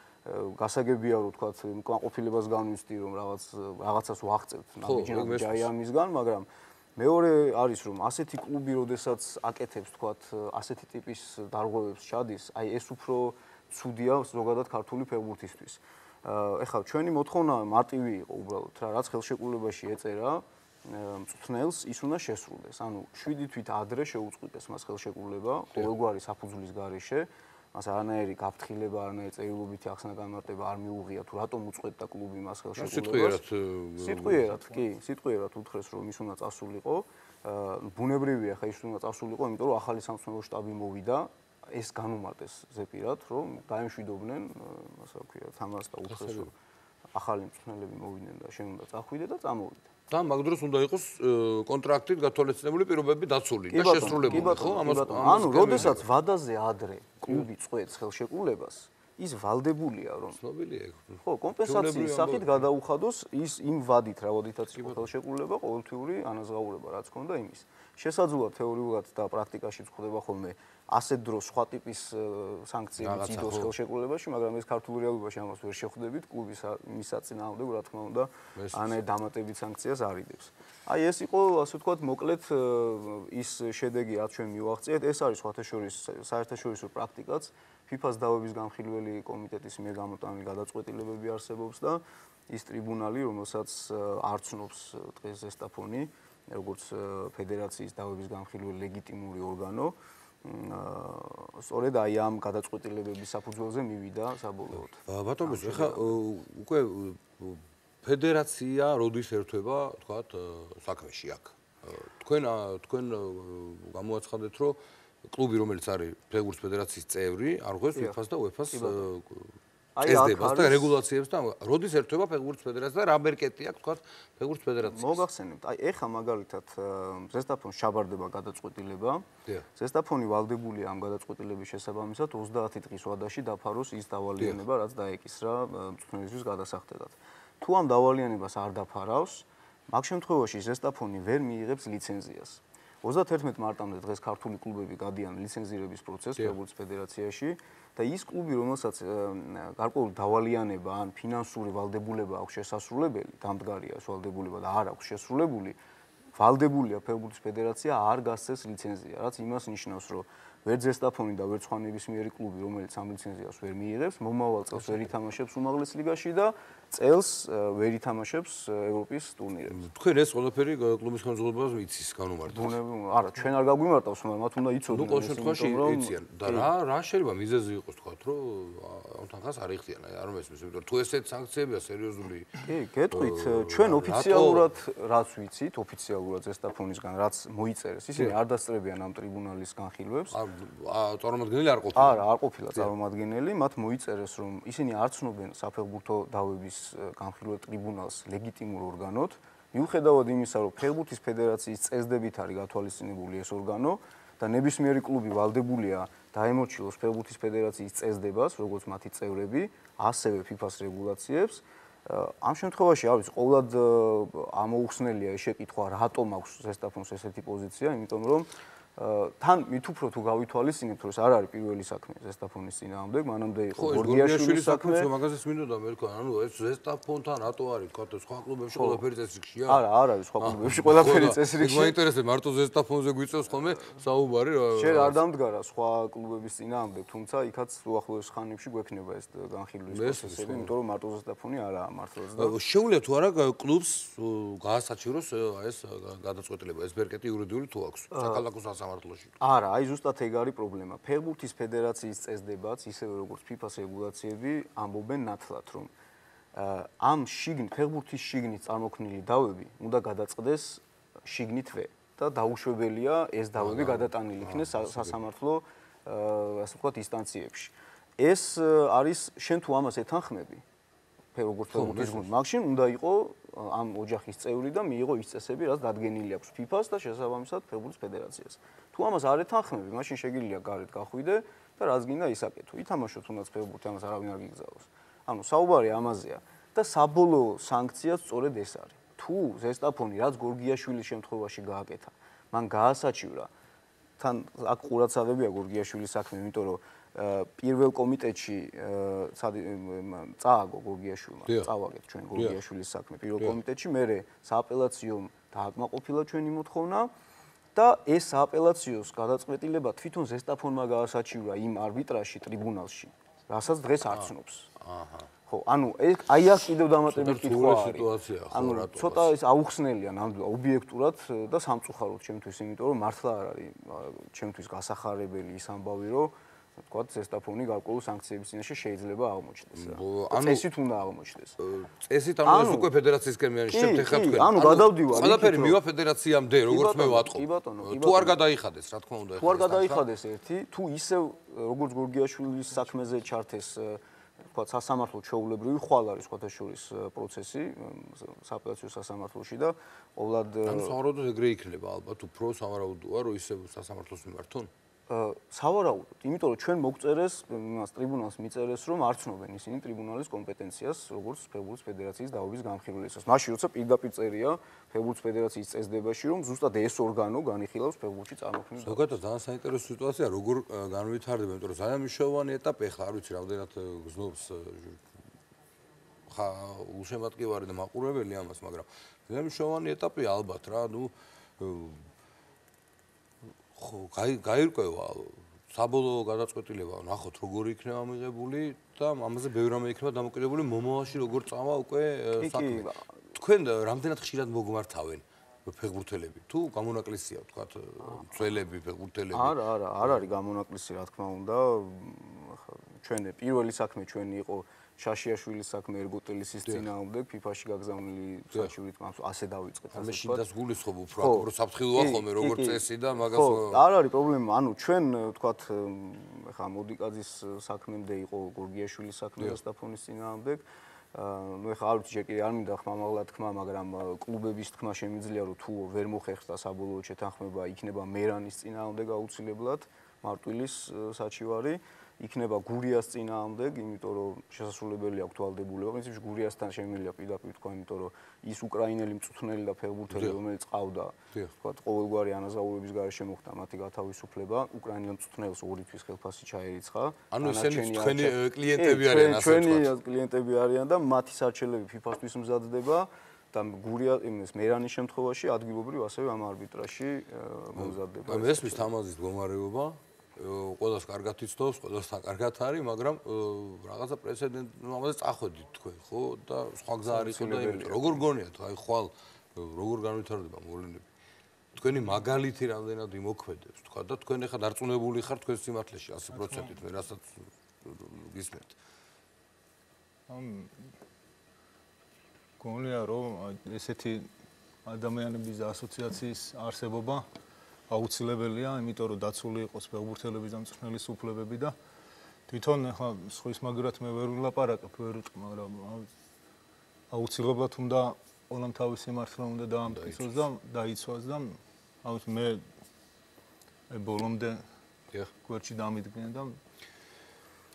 გასაგებია რომ ვთქვათ, კმაყოფილებას განვიცდი რომ რაღაცას ვაღწევთ ნაბიჯი ამისგან, მაგრამ მეორე არის რომ ასეთი კლუბი, როდესაც აკეთებს ვთქვათ, ასეთი ტიპის დარღვევებს ჩადის, აი ეს უფრო ცუდია ზოგადად ქართული ფეხბურთისთვის. ეხლა ჩვენი მოთხოვნა მარტივი იყო უბრალოდ რა, რაც ხელშეკრულებაში ეწერა მწვრთნელს, ის უნდა შესრულდეს. ანუ 7 თვით ადრე შეუწყვეტეს მას ხელშეკრულება ყოველგვარი საფუძვლის გარეშე, მას არანაირი გაფრთხილება, არანაირი წერილობითი ახსნა განმარტება არ მიუღია თუ რატომ უწყვეტდა კლუბი მას ხელშეკრულებას. სიტყვიერად, კი, სიტყვიერად უთხრეს რომ ის უნდა წასულიყო. ბუნებრივია ხა ის უნდა წასულიყო, იმიტომ რომ ახალი სამწვრთნელო შტაბი მოვიდა. ეს განუმარტეს ზეპირად, რომ დაემშვიდობდნენ, ასე ვქვია, თამას და უთხრეს, რომ ახალი მწვრთნელები მოვიდნენ და შენ უნდა წახვიდე და წამოვიდე. და მაგ დროს უნდა იყოს კონტრაქტით გათვალისწინებული პირობები დაცული და შესრულებული, ხო? ანუ, როდესაც ვადაზე ადრე კლუბი წყვეტს ხელშეკრულებას, ის ვალდებულია, რომ ხო, კომპენსაციის სახით გადაუხადოს იმ ვადით, რა ვადითაც იყო ხელშეკრულება, ყოველთვიური ანაზღაურება, რაც ჰქონდა იმის. შესაძლოა თეორიულად და პრაქტიკაშიც ხდება ხოლმე ასეთ დროს სხვა ტიპის სანქციები წიდოს ხელშეკრულებაში, მაგრამ ეს ქართულ რეალობაში ამას ვერ შეხვდებით, კლუბის მის საწინააღმდეგო, რა თქმა უნდა, ანე დამატებით სანქციას არიდებს. აი ეს იყო, ასე ვთქვათ, მოკლედ ის შედეგი, რაც ჩვენ მივაღწიეთ, ეს არის საერთაშორისო პრაქტიკაც, FIFA-ს დავების განხილველი კომიტეტის მიერ გამოტანილი გადაწყვეტილებები არსებობს და ის ტრიბუნალი, რომელსაც არცნობს დღეს ზესტაფონი, როგორც ფედერაციის დავების განხილველი ლეგიტიმური ორგანო, სწორედ აი ამ გადაწყვეტილებების საფუძველზე მივიდა საბოლოოდ. ბატონო, ეხლა უკვე ფედერაცია როდის ერთვება, თქვათ, საქმეში აქ. თქვენ გამოაცხადეთ, რომ კლუბი, რომელიც არის ფეხბურთის ფედერაციის წევრი, არ ღვევს FIFA-ს და UEFA-ს წესდებას და რეგულაციებს და როდის ერთვება ფეხბურთის ფედერაცია და რა ბერკეტი აქვს, თქვათ, ფეხბურთის ფედერაციას. მოგახსენებთ, აი ეხა მაგალითად ზესტაფონს ჩაბარდება გადაწყვეტილება. ზესტაფონი ვალდებულია ამ გადაწყვეტილების შესაბამისად 30 დღის ვადაში დაფაროს ის დავალიანება, რაც დაეკისრა მწვრთნელისთვის გადასახდელად. თუ ამ დავალიანებას არ დაფარავს, მაგ შემთხვევაში ზესტაფონი ვერ მიიღებს ლიცენზიას. 31 მარტამდე დღეს ქართული კლუბები გადიან ლიცენზირების პროცესს ფეხბურთის ფედერაციაში და ის კლუბი, რომელსაც გარკვეული დავალიანება ან ფინანსური ვალდებულება აქვს შესასრულებელი, დამდგარია ეს ვალდებულება და არ აქვს შესრულებული, ვალდებულია ფეხბურთის ფედერაცია არ გასცეს ლიცენზია, რაც იმას ნიშნავს, რომ ვერ ზესტაფონი და ვერ სხვა ნებისმიერი კლუბი, რომელიც ამ ლიცენზიას ვერ მიიღებს, მომავალ წელს ვერ ითამაშებს უმაღლეს ლიგაში და წელს ვერ ითამაშებს ევროპის ტურნირებში. თქვენ ეს ყველაფერი კლუბის ხელმძღვანელობას იცის განუმარტავთ. არა, ჩვენ არ გაგვიმარტავს, მაგრამ მათ უნდა იცოდნენ. ნუ ყოველ შემთხვევაში იციან. და რა შეიძლება მიზეზი იყოს, თქვათ, რომ ამ თანხას არ იხდიან, არ მესმის, იმიტომ რომ თუ ესეთ სანქციებია სერიოზული. კი, გეტყვით, ჩვენ ოფიციალურად რაც ვიცით, ოფიციალურად ზესტაფონისგან რაც მოიწერეს, ისინი არ დასწრებიან ამ ტრიბუნალის განხილვებს. წარმომადგენელი არ ყოფილა. არა, არ ყოფილა წარმომადგენელი, მათ მოიწერეს, რომ ისინი არ ცნობენ საფეხბურთო დავების განხილველ ტრიბუნალს ლეგიტიმურ ორგანოდ, მიუხედავად იმისა, რომ ფეხბურთის ფედერაციის წესდებით არის გათვალისწინებული ეს ორგანო და ნებისმიერი კლუბი ვალდებულია დაემორჩილოს ფეხბურთის ფედერაციის წესდებას, როგორც მათი წევრები, ასევე FIFA-ს რეგულაციებს ამ შემთხვევაში არის ყოველად ამოუხსნელია ეს შეკითხვა, რატომ აქვს ზესტაფონს ესეთი პოზიცია, იმიტომ რომ თან მით უფრო თუ გავითვალისწინებთ, რომ ეს არ არის პირველი საქმე ზესტაფონის წინააღმდეგ, მანამდე იყო გორგიაშვილის საქმე. ხო, მაგაზეც მინდოდა მე თქვა, ანუ ეს ზესტაფონთან რატო არის, თქვა სხვა კლუბებში ყველაფერი წესრიგშია? არა, არ არის სხვა კლუბებში ყველაფერი წესრიგში. მაინტერესებს მარტო ზესტაფონზე გვიწევს ხოლმე საუბარი რა. შენ არ დამდგარა სხვა კლუბების წინააღმდეგ, თუმცა იქაც უახლოეს ხანებში გვექნება ეს განხილვის პროცესები, იმიტომ რომ მარტო ზესტაფონი არაა მართლაც და შეუძლია თუ არა კლუბს გაასაჩივროს ეს გადაწყვეტილება, ეს ბერკეტი იურიდიული თუ აქვს საქალაქო სამართლოში. არა, აი ზუსტად ეგ არის პრობლემა. ფეხბურთის ფედერაციის წესდებაც, ისევე როგორც FIFA-ს რეგულაციები ამბობენ ნათლად, რომ ამ ფეხბურთის შიგნით წარმოქმნილი დავები უნდა გადაწყდეს შიგნითვე და დაუშვებელია ეს დავები გადატანილი იქნეს სასამართლო ასე ვთქვათ ინსტანციებში. ეს არის შენ თუ ამას ეთანხმები როგორც ფეხბურთის გუნდ, მაგშინ უნდა იყო ამ ოჯახის წევრი და მიიღო ის წესები, რაც დადგენილი აქვს FIFA-ს და შესაბამისად ფეხბურთის ფედერაციას. თუ ამას არ ეთანხმები, მაშინ შეგიძლია გარეთ გახვიდე და რაც გინდა ისაკეთო. ითამაშო თუნდაც ფეხბურთი, ამას არავინ არ გიგზავნოს. ანუ საუბარი ამაზეა და საბოლოო სანქცია სწორედ ეს არის. თუ ზესტაფონი რაც გორგიაშვილის შემთხვევაში გააკეთა, მან გაასაჩივრა, თან აქ ყურადსაღებია გორგიაშვილის საქმე, იმიტომ რომ პირველ კომიტეტში წააგო გორგიაშვილმა, წავაგეთ ჩვენ გორგიაშვილის საქმე პირველ კომიტეტში, მერე სააპელაციო დააკმაყოფილა ჩვენი მოთხოვნა და ეს სააპელაციოს გადაწყვეტილება თვითონ ზესტაფონმა გაასაჩივრა იმ არბიტრაჟში ტრიბუნალში, რასაც დღეს არ ცნობს. ხო, ანუ აი აქ კიდევ დამატებით კითხვა არის. ანუ ცოტა ეს აუხსნელია ნამდვილად ობიექტურად და სამწუხაროდ ჩემთვის, იმიტომ რომ მართლა არ არის ჩემთვის გასახარებელი ის ამბავი, რომ თქვათ ზესტაფონი გარკვეულ სანქციების წინაშე შეიძლება აღმოჩნდეს. წესით უნდა აღმოჩნდეს. წესით ანუ ეს უკვე ფედერაციისკენ მიანიშნებს შეხა თქვენ. ანუ გადავდივარ. ყველაფერი მივა ფედერაციამდე, როგორც მე ვატყობ. თუ არ გადაიხადეს, რა თქმა უნდა. თუ არ გადაიხადეს ერთი, თუ ისევ როგორც გორგიაშვილის საქმეზე ჩართეს თქვათ სასამართლო ჩვეულებრივი ხვალ არის სხვათა შორის პროცესი სააპელაციო სასამართლოში და ყოველად ანუ სავარაუდოდ ეგრე იქნება ალბათ უფრო სავარაუდოა რომ ისევ სასამართლოს მიმართონ სავარაუდოდ, იმიტომ რომ ჩვენ მოგწერეს იმას ტრიბუნალს მიწერეს რომ არ ცნობენ ისინი ტრიბუნალის კომპეტენციას როგორც ფეხბურთის ფედერაციის დაობის განხილველისას. მაშინ როცა პირდაპირ წერია ფეხბურთის ფედერაციის წესდებაში რომ ზუსტად ეს ორგანო განიხილავს ფეხბურთში წარმოქმნილ. ზოგადად ძალიან საინტერესო სიტუაცია როგორ განვითარდება, იმიტომ რომ ძალიან მნიშვნელოვანი ეტაპი ხა არ ვიცი რამდენად გზნობს ხა უშემატკივარი და მაყურებელი ამას, მაგრამ ძალიან მნიშვნელოვანი ეტაპია ალბათ რა, ნუ ხო, გაირკვევა საბოლოო გადაწყვეტილება, ნახოთ როგორ იქნება მიღებული და ამაზე ბევრი რამე იქნება დამოკიდებული მომავალში როგორ წავა უკვე საქმე. თქვენ რამდენად ხშირად მოგმართავენ ფეხბურთელები? თუ გამონაკლისია, ვთქვათ, მცველები, ფეხბურთელები? არა, არ არის გამონაკლისი, რა თქმა უნდა. ჩვენ პირველი საქმე ჩვენი იყო შაშიაშვილის საქმე ერგოტელისის წინააღმდეგ FIFA-ში გაგზავნილი საჩივრით მას ასე დავიწყეთ. ამე შინდას გულისხმობ უფრო აკრო საფრთხილოა ხოლმე როგორ წესი და მაგას ხო, არ არის პრობლემა. ანუ ჩვენ ვთქვათ ხა მოდიკაძის საქმემდე იყო გორგიაშვილის საქმე ზესტაფონის წინააღმდეგ. ნუ ეხლა არ ვიცი, ჯერ კიდე არ მინდა ხმამაღლა თქმა, მაგრამ კლუბების თქმა შემიძლია რომ თუ ვერ მოხერხდა საბოლოო შეთანხმება, იქნება მერანის წინააღმდეგ აუცილებლად მარტვილის საჩივარი. იქნება გურიას წინააღმდეგ, იმიტომ რომ შესაძლებელია აქვს ვალდებულება. პრინციპში გურიასთან შემიძლია პირდაპირ თქვა, იმიტომ რომ ის უკრაინელი მწვრთნელი და ფეხბურთელი, რომელიც ყავდა, თქვა, ყოველგვარი ანაზაურების გარეშე მოხდა მათი გათავისუფლება, უკრაინელ მწვრთნელს 2 თვის ხელფასი ჩაერიცხა. ანუ ესენი თქვენი კლიენტები არიან, ასე ვთქვათ. ჩვენი კლიენტები არიან და მათი სარჩელები FIFA-სთვის მზადდება. და გურია იმის მერანის შემთხვევაში ადგილობრივ ასევე ამ არბიტრაჟში მომზადდება. მესმის თამაზის მდგომარეობა ყველას კარგად იცნობს, ყველასთან კარგად არის, მაგრამ რაღაცა პრეცედენტი ამაზე წახვედით თქვენ, ხო? და სხვა გზა არ იყო და იმიტომ როგორ გონიათ, აი ხვალ როგორ განვითარდება მოვლენები. თქვენი მაგალითი რამდენად იმოქმედებს, თქვა და თქვენ ახლა დარწმუნებული ხართ თქვენ სიმართლეში 100%-ით, მე რასაც გისმენთ. გონია რომ ესეთი ადამიანების ასოციაციის არსებობა აუცილებელია, იმიტომ რომ დაცული იყოს ფეხბურთელების და მწვრთნელის უფლებები და თვითონ ახლა სხვის მაგრად მე ვერ ვილაპარაკებ, ვერ ვიტყვი, მაგრამ აუცილებლად უნდა ყველამ თავისი მართლა უნდა დაამტკიცოს და დაიცვას და ამით მე ბოლომდე გვერდში დამიდგნენ და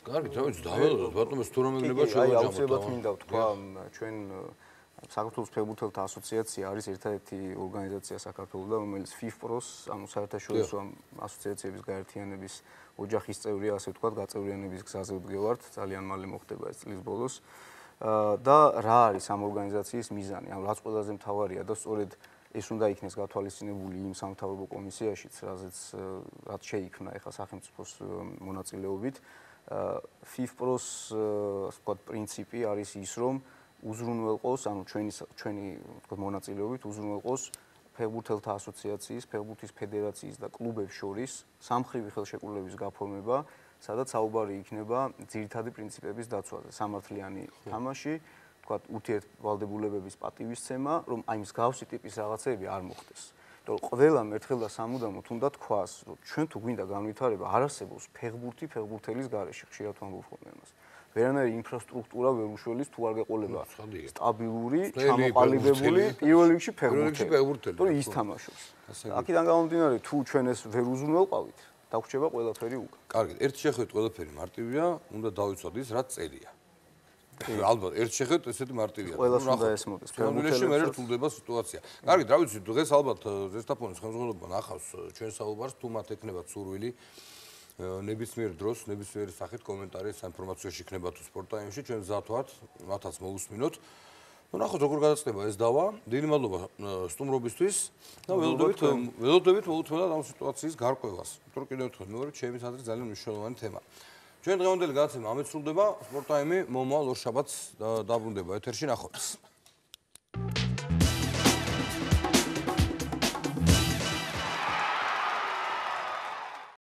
კარგი, თავის დაველოდოთ, ბატონო, თუ რომ ეგნება აი, აუცილებლად მინდა ვთქვა, ჩვენ საქართველოს ფეხბურთელთა ასოციაცია არის ერთადერთი ორგანიზაცია საქართველოსთან, რომელიც FIFPro-ს, ანუ საერთაშორისო ასოციაციების გაერთიანების ოჯახის წევრია, ასე ვთქვათ, გაწევრიანების გზაზე ვდგევართ, ძალიან მალე მოხდება ეს წლის ბოლოს. და რა არის ამ ორგანიზაციის მიზანი? ანუ რაც ყველაზე მთავარია და სწორედ ეს უნდა იქნეს გათვალისწინებული იმ სამთავრობო კომისიაშიც, რაც შეიქმნა ეხლა სახელმწიფოს მონაწილეობით. FIFPro-ს, ასე ვთქვათ, პრინციპი არის ის, რომ უზრუნველყოს, ანუ ჩვენი ვთქვათ მონაწილეობით უზრუნველყოს ფეხბურთელთა ასოციაციის, ფეხბურთის ფედერაციის და კლუბებს შორის სამხრივი ხელშეკრულების გაფორმება, სადაც საუბარი იქნება ძირითადი პრინციპების დაცვაზე, სამართლიანი თამაში, ვთქვათ, ურთიერთვალდებულებების პატივისცემა, რომ აი მსგავსი ტიპის რაღაცები არ მოხდეს. იმიტომ რომ ყველამ ერთხელ და სამუდამოდ უნდა თქვას, რომ ჩვენ თუ გვინდა განვითარება, არ არსებობს ფეხბურთი ფეხბურთელის გარეშე, ხშირად ვამბობ ხოლმე ამას. ვერანაირი ინფრასტრუქტურა ვერ უშველის თუ არ გეყოლება სტაბილური, ჩამოყალიბებული პირველ რიგში ფეხბურთელი, რომ ის თამაშობს. აქედან გამომდინარე, თუ ჩვენ ეს ვერ უზრუნველყავით, დაგვრჩება ყველაფერი უკან. კარგი, ერთ შეხედვით ყველაფერი მარტივია, უნდა დავიცვათ ის, რაც წერია. ალბათ, ერთ შეხედვით ესეთი მარტივია. ყველას უნდა ესმოდეს. ფეხბურთში მე რთულდება სიტუაცია. კარგი, რა ვიცი, დღეს ალბათ ზესტაფონის ხელმძღვანელობა ნახავს ჩვენ საუბარს, თუ მათ ექნებათ სურვილი ნებისმიერ დროს, ნებისმიერი სახით კომენტარი საინფორმაციოში იქნება თუ სპორტაიმში, ჩვენ მზად ვართ, მათაც მოусმინოთ. ნუ ნახოთ როგორ გადაწყდება ეს დავა. დიდი მადლობა სტუმრობისთვის და ველოდებით მოუთმენად ამ სიტუაციის გარკვევას. იმიტომ რომ კიდევ ერთხელ მეორე ჩემთვის აზრით ძალიან მნიშვნელოვანი თემა. ჩვენ დღევანდელი გადაცემა ამით სრულდება. სპორტაიმი მომავალ ორშაბათს დაბრუნდება ეთერში, ნახვამდის.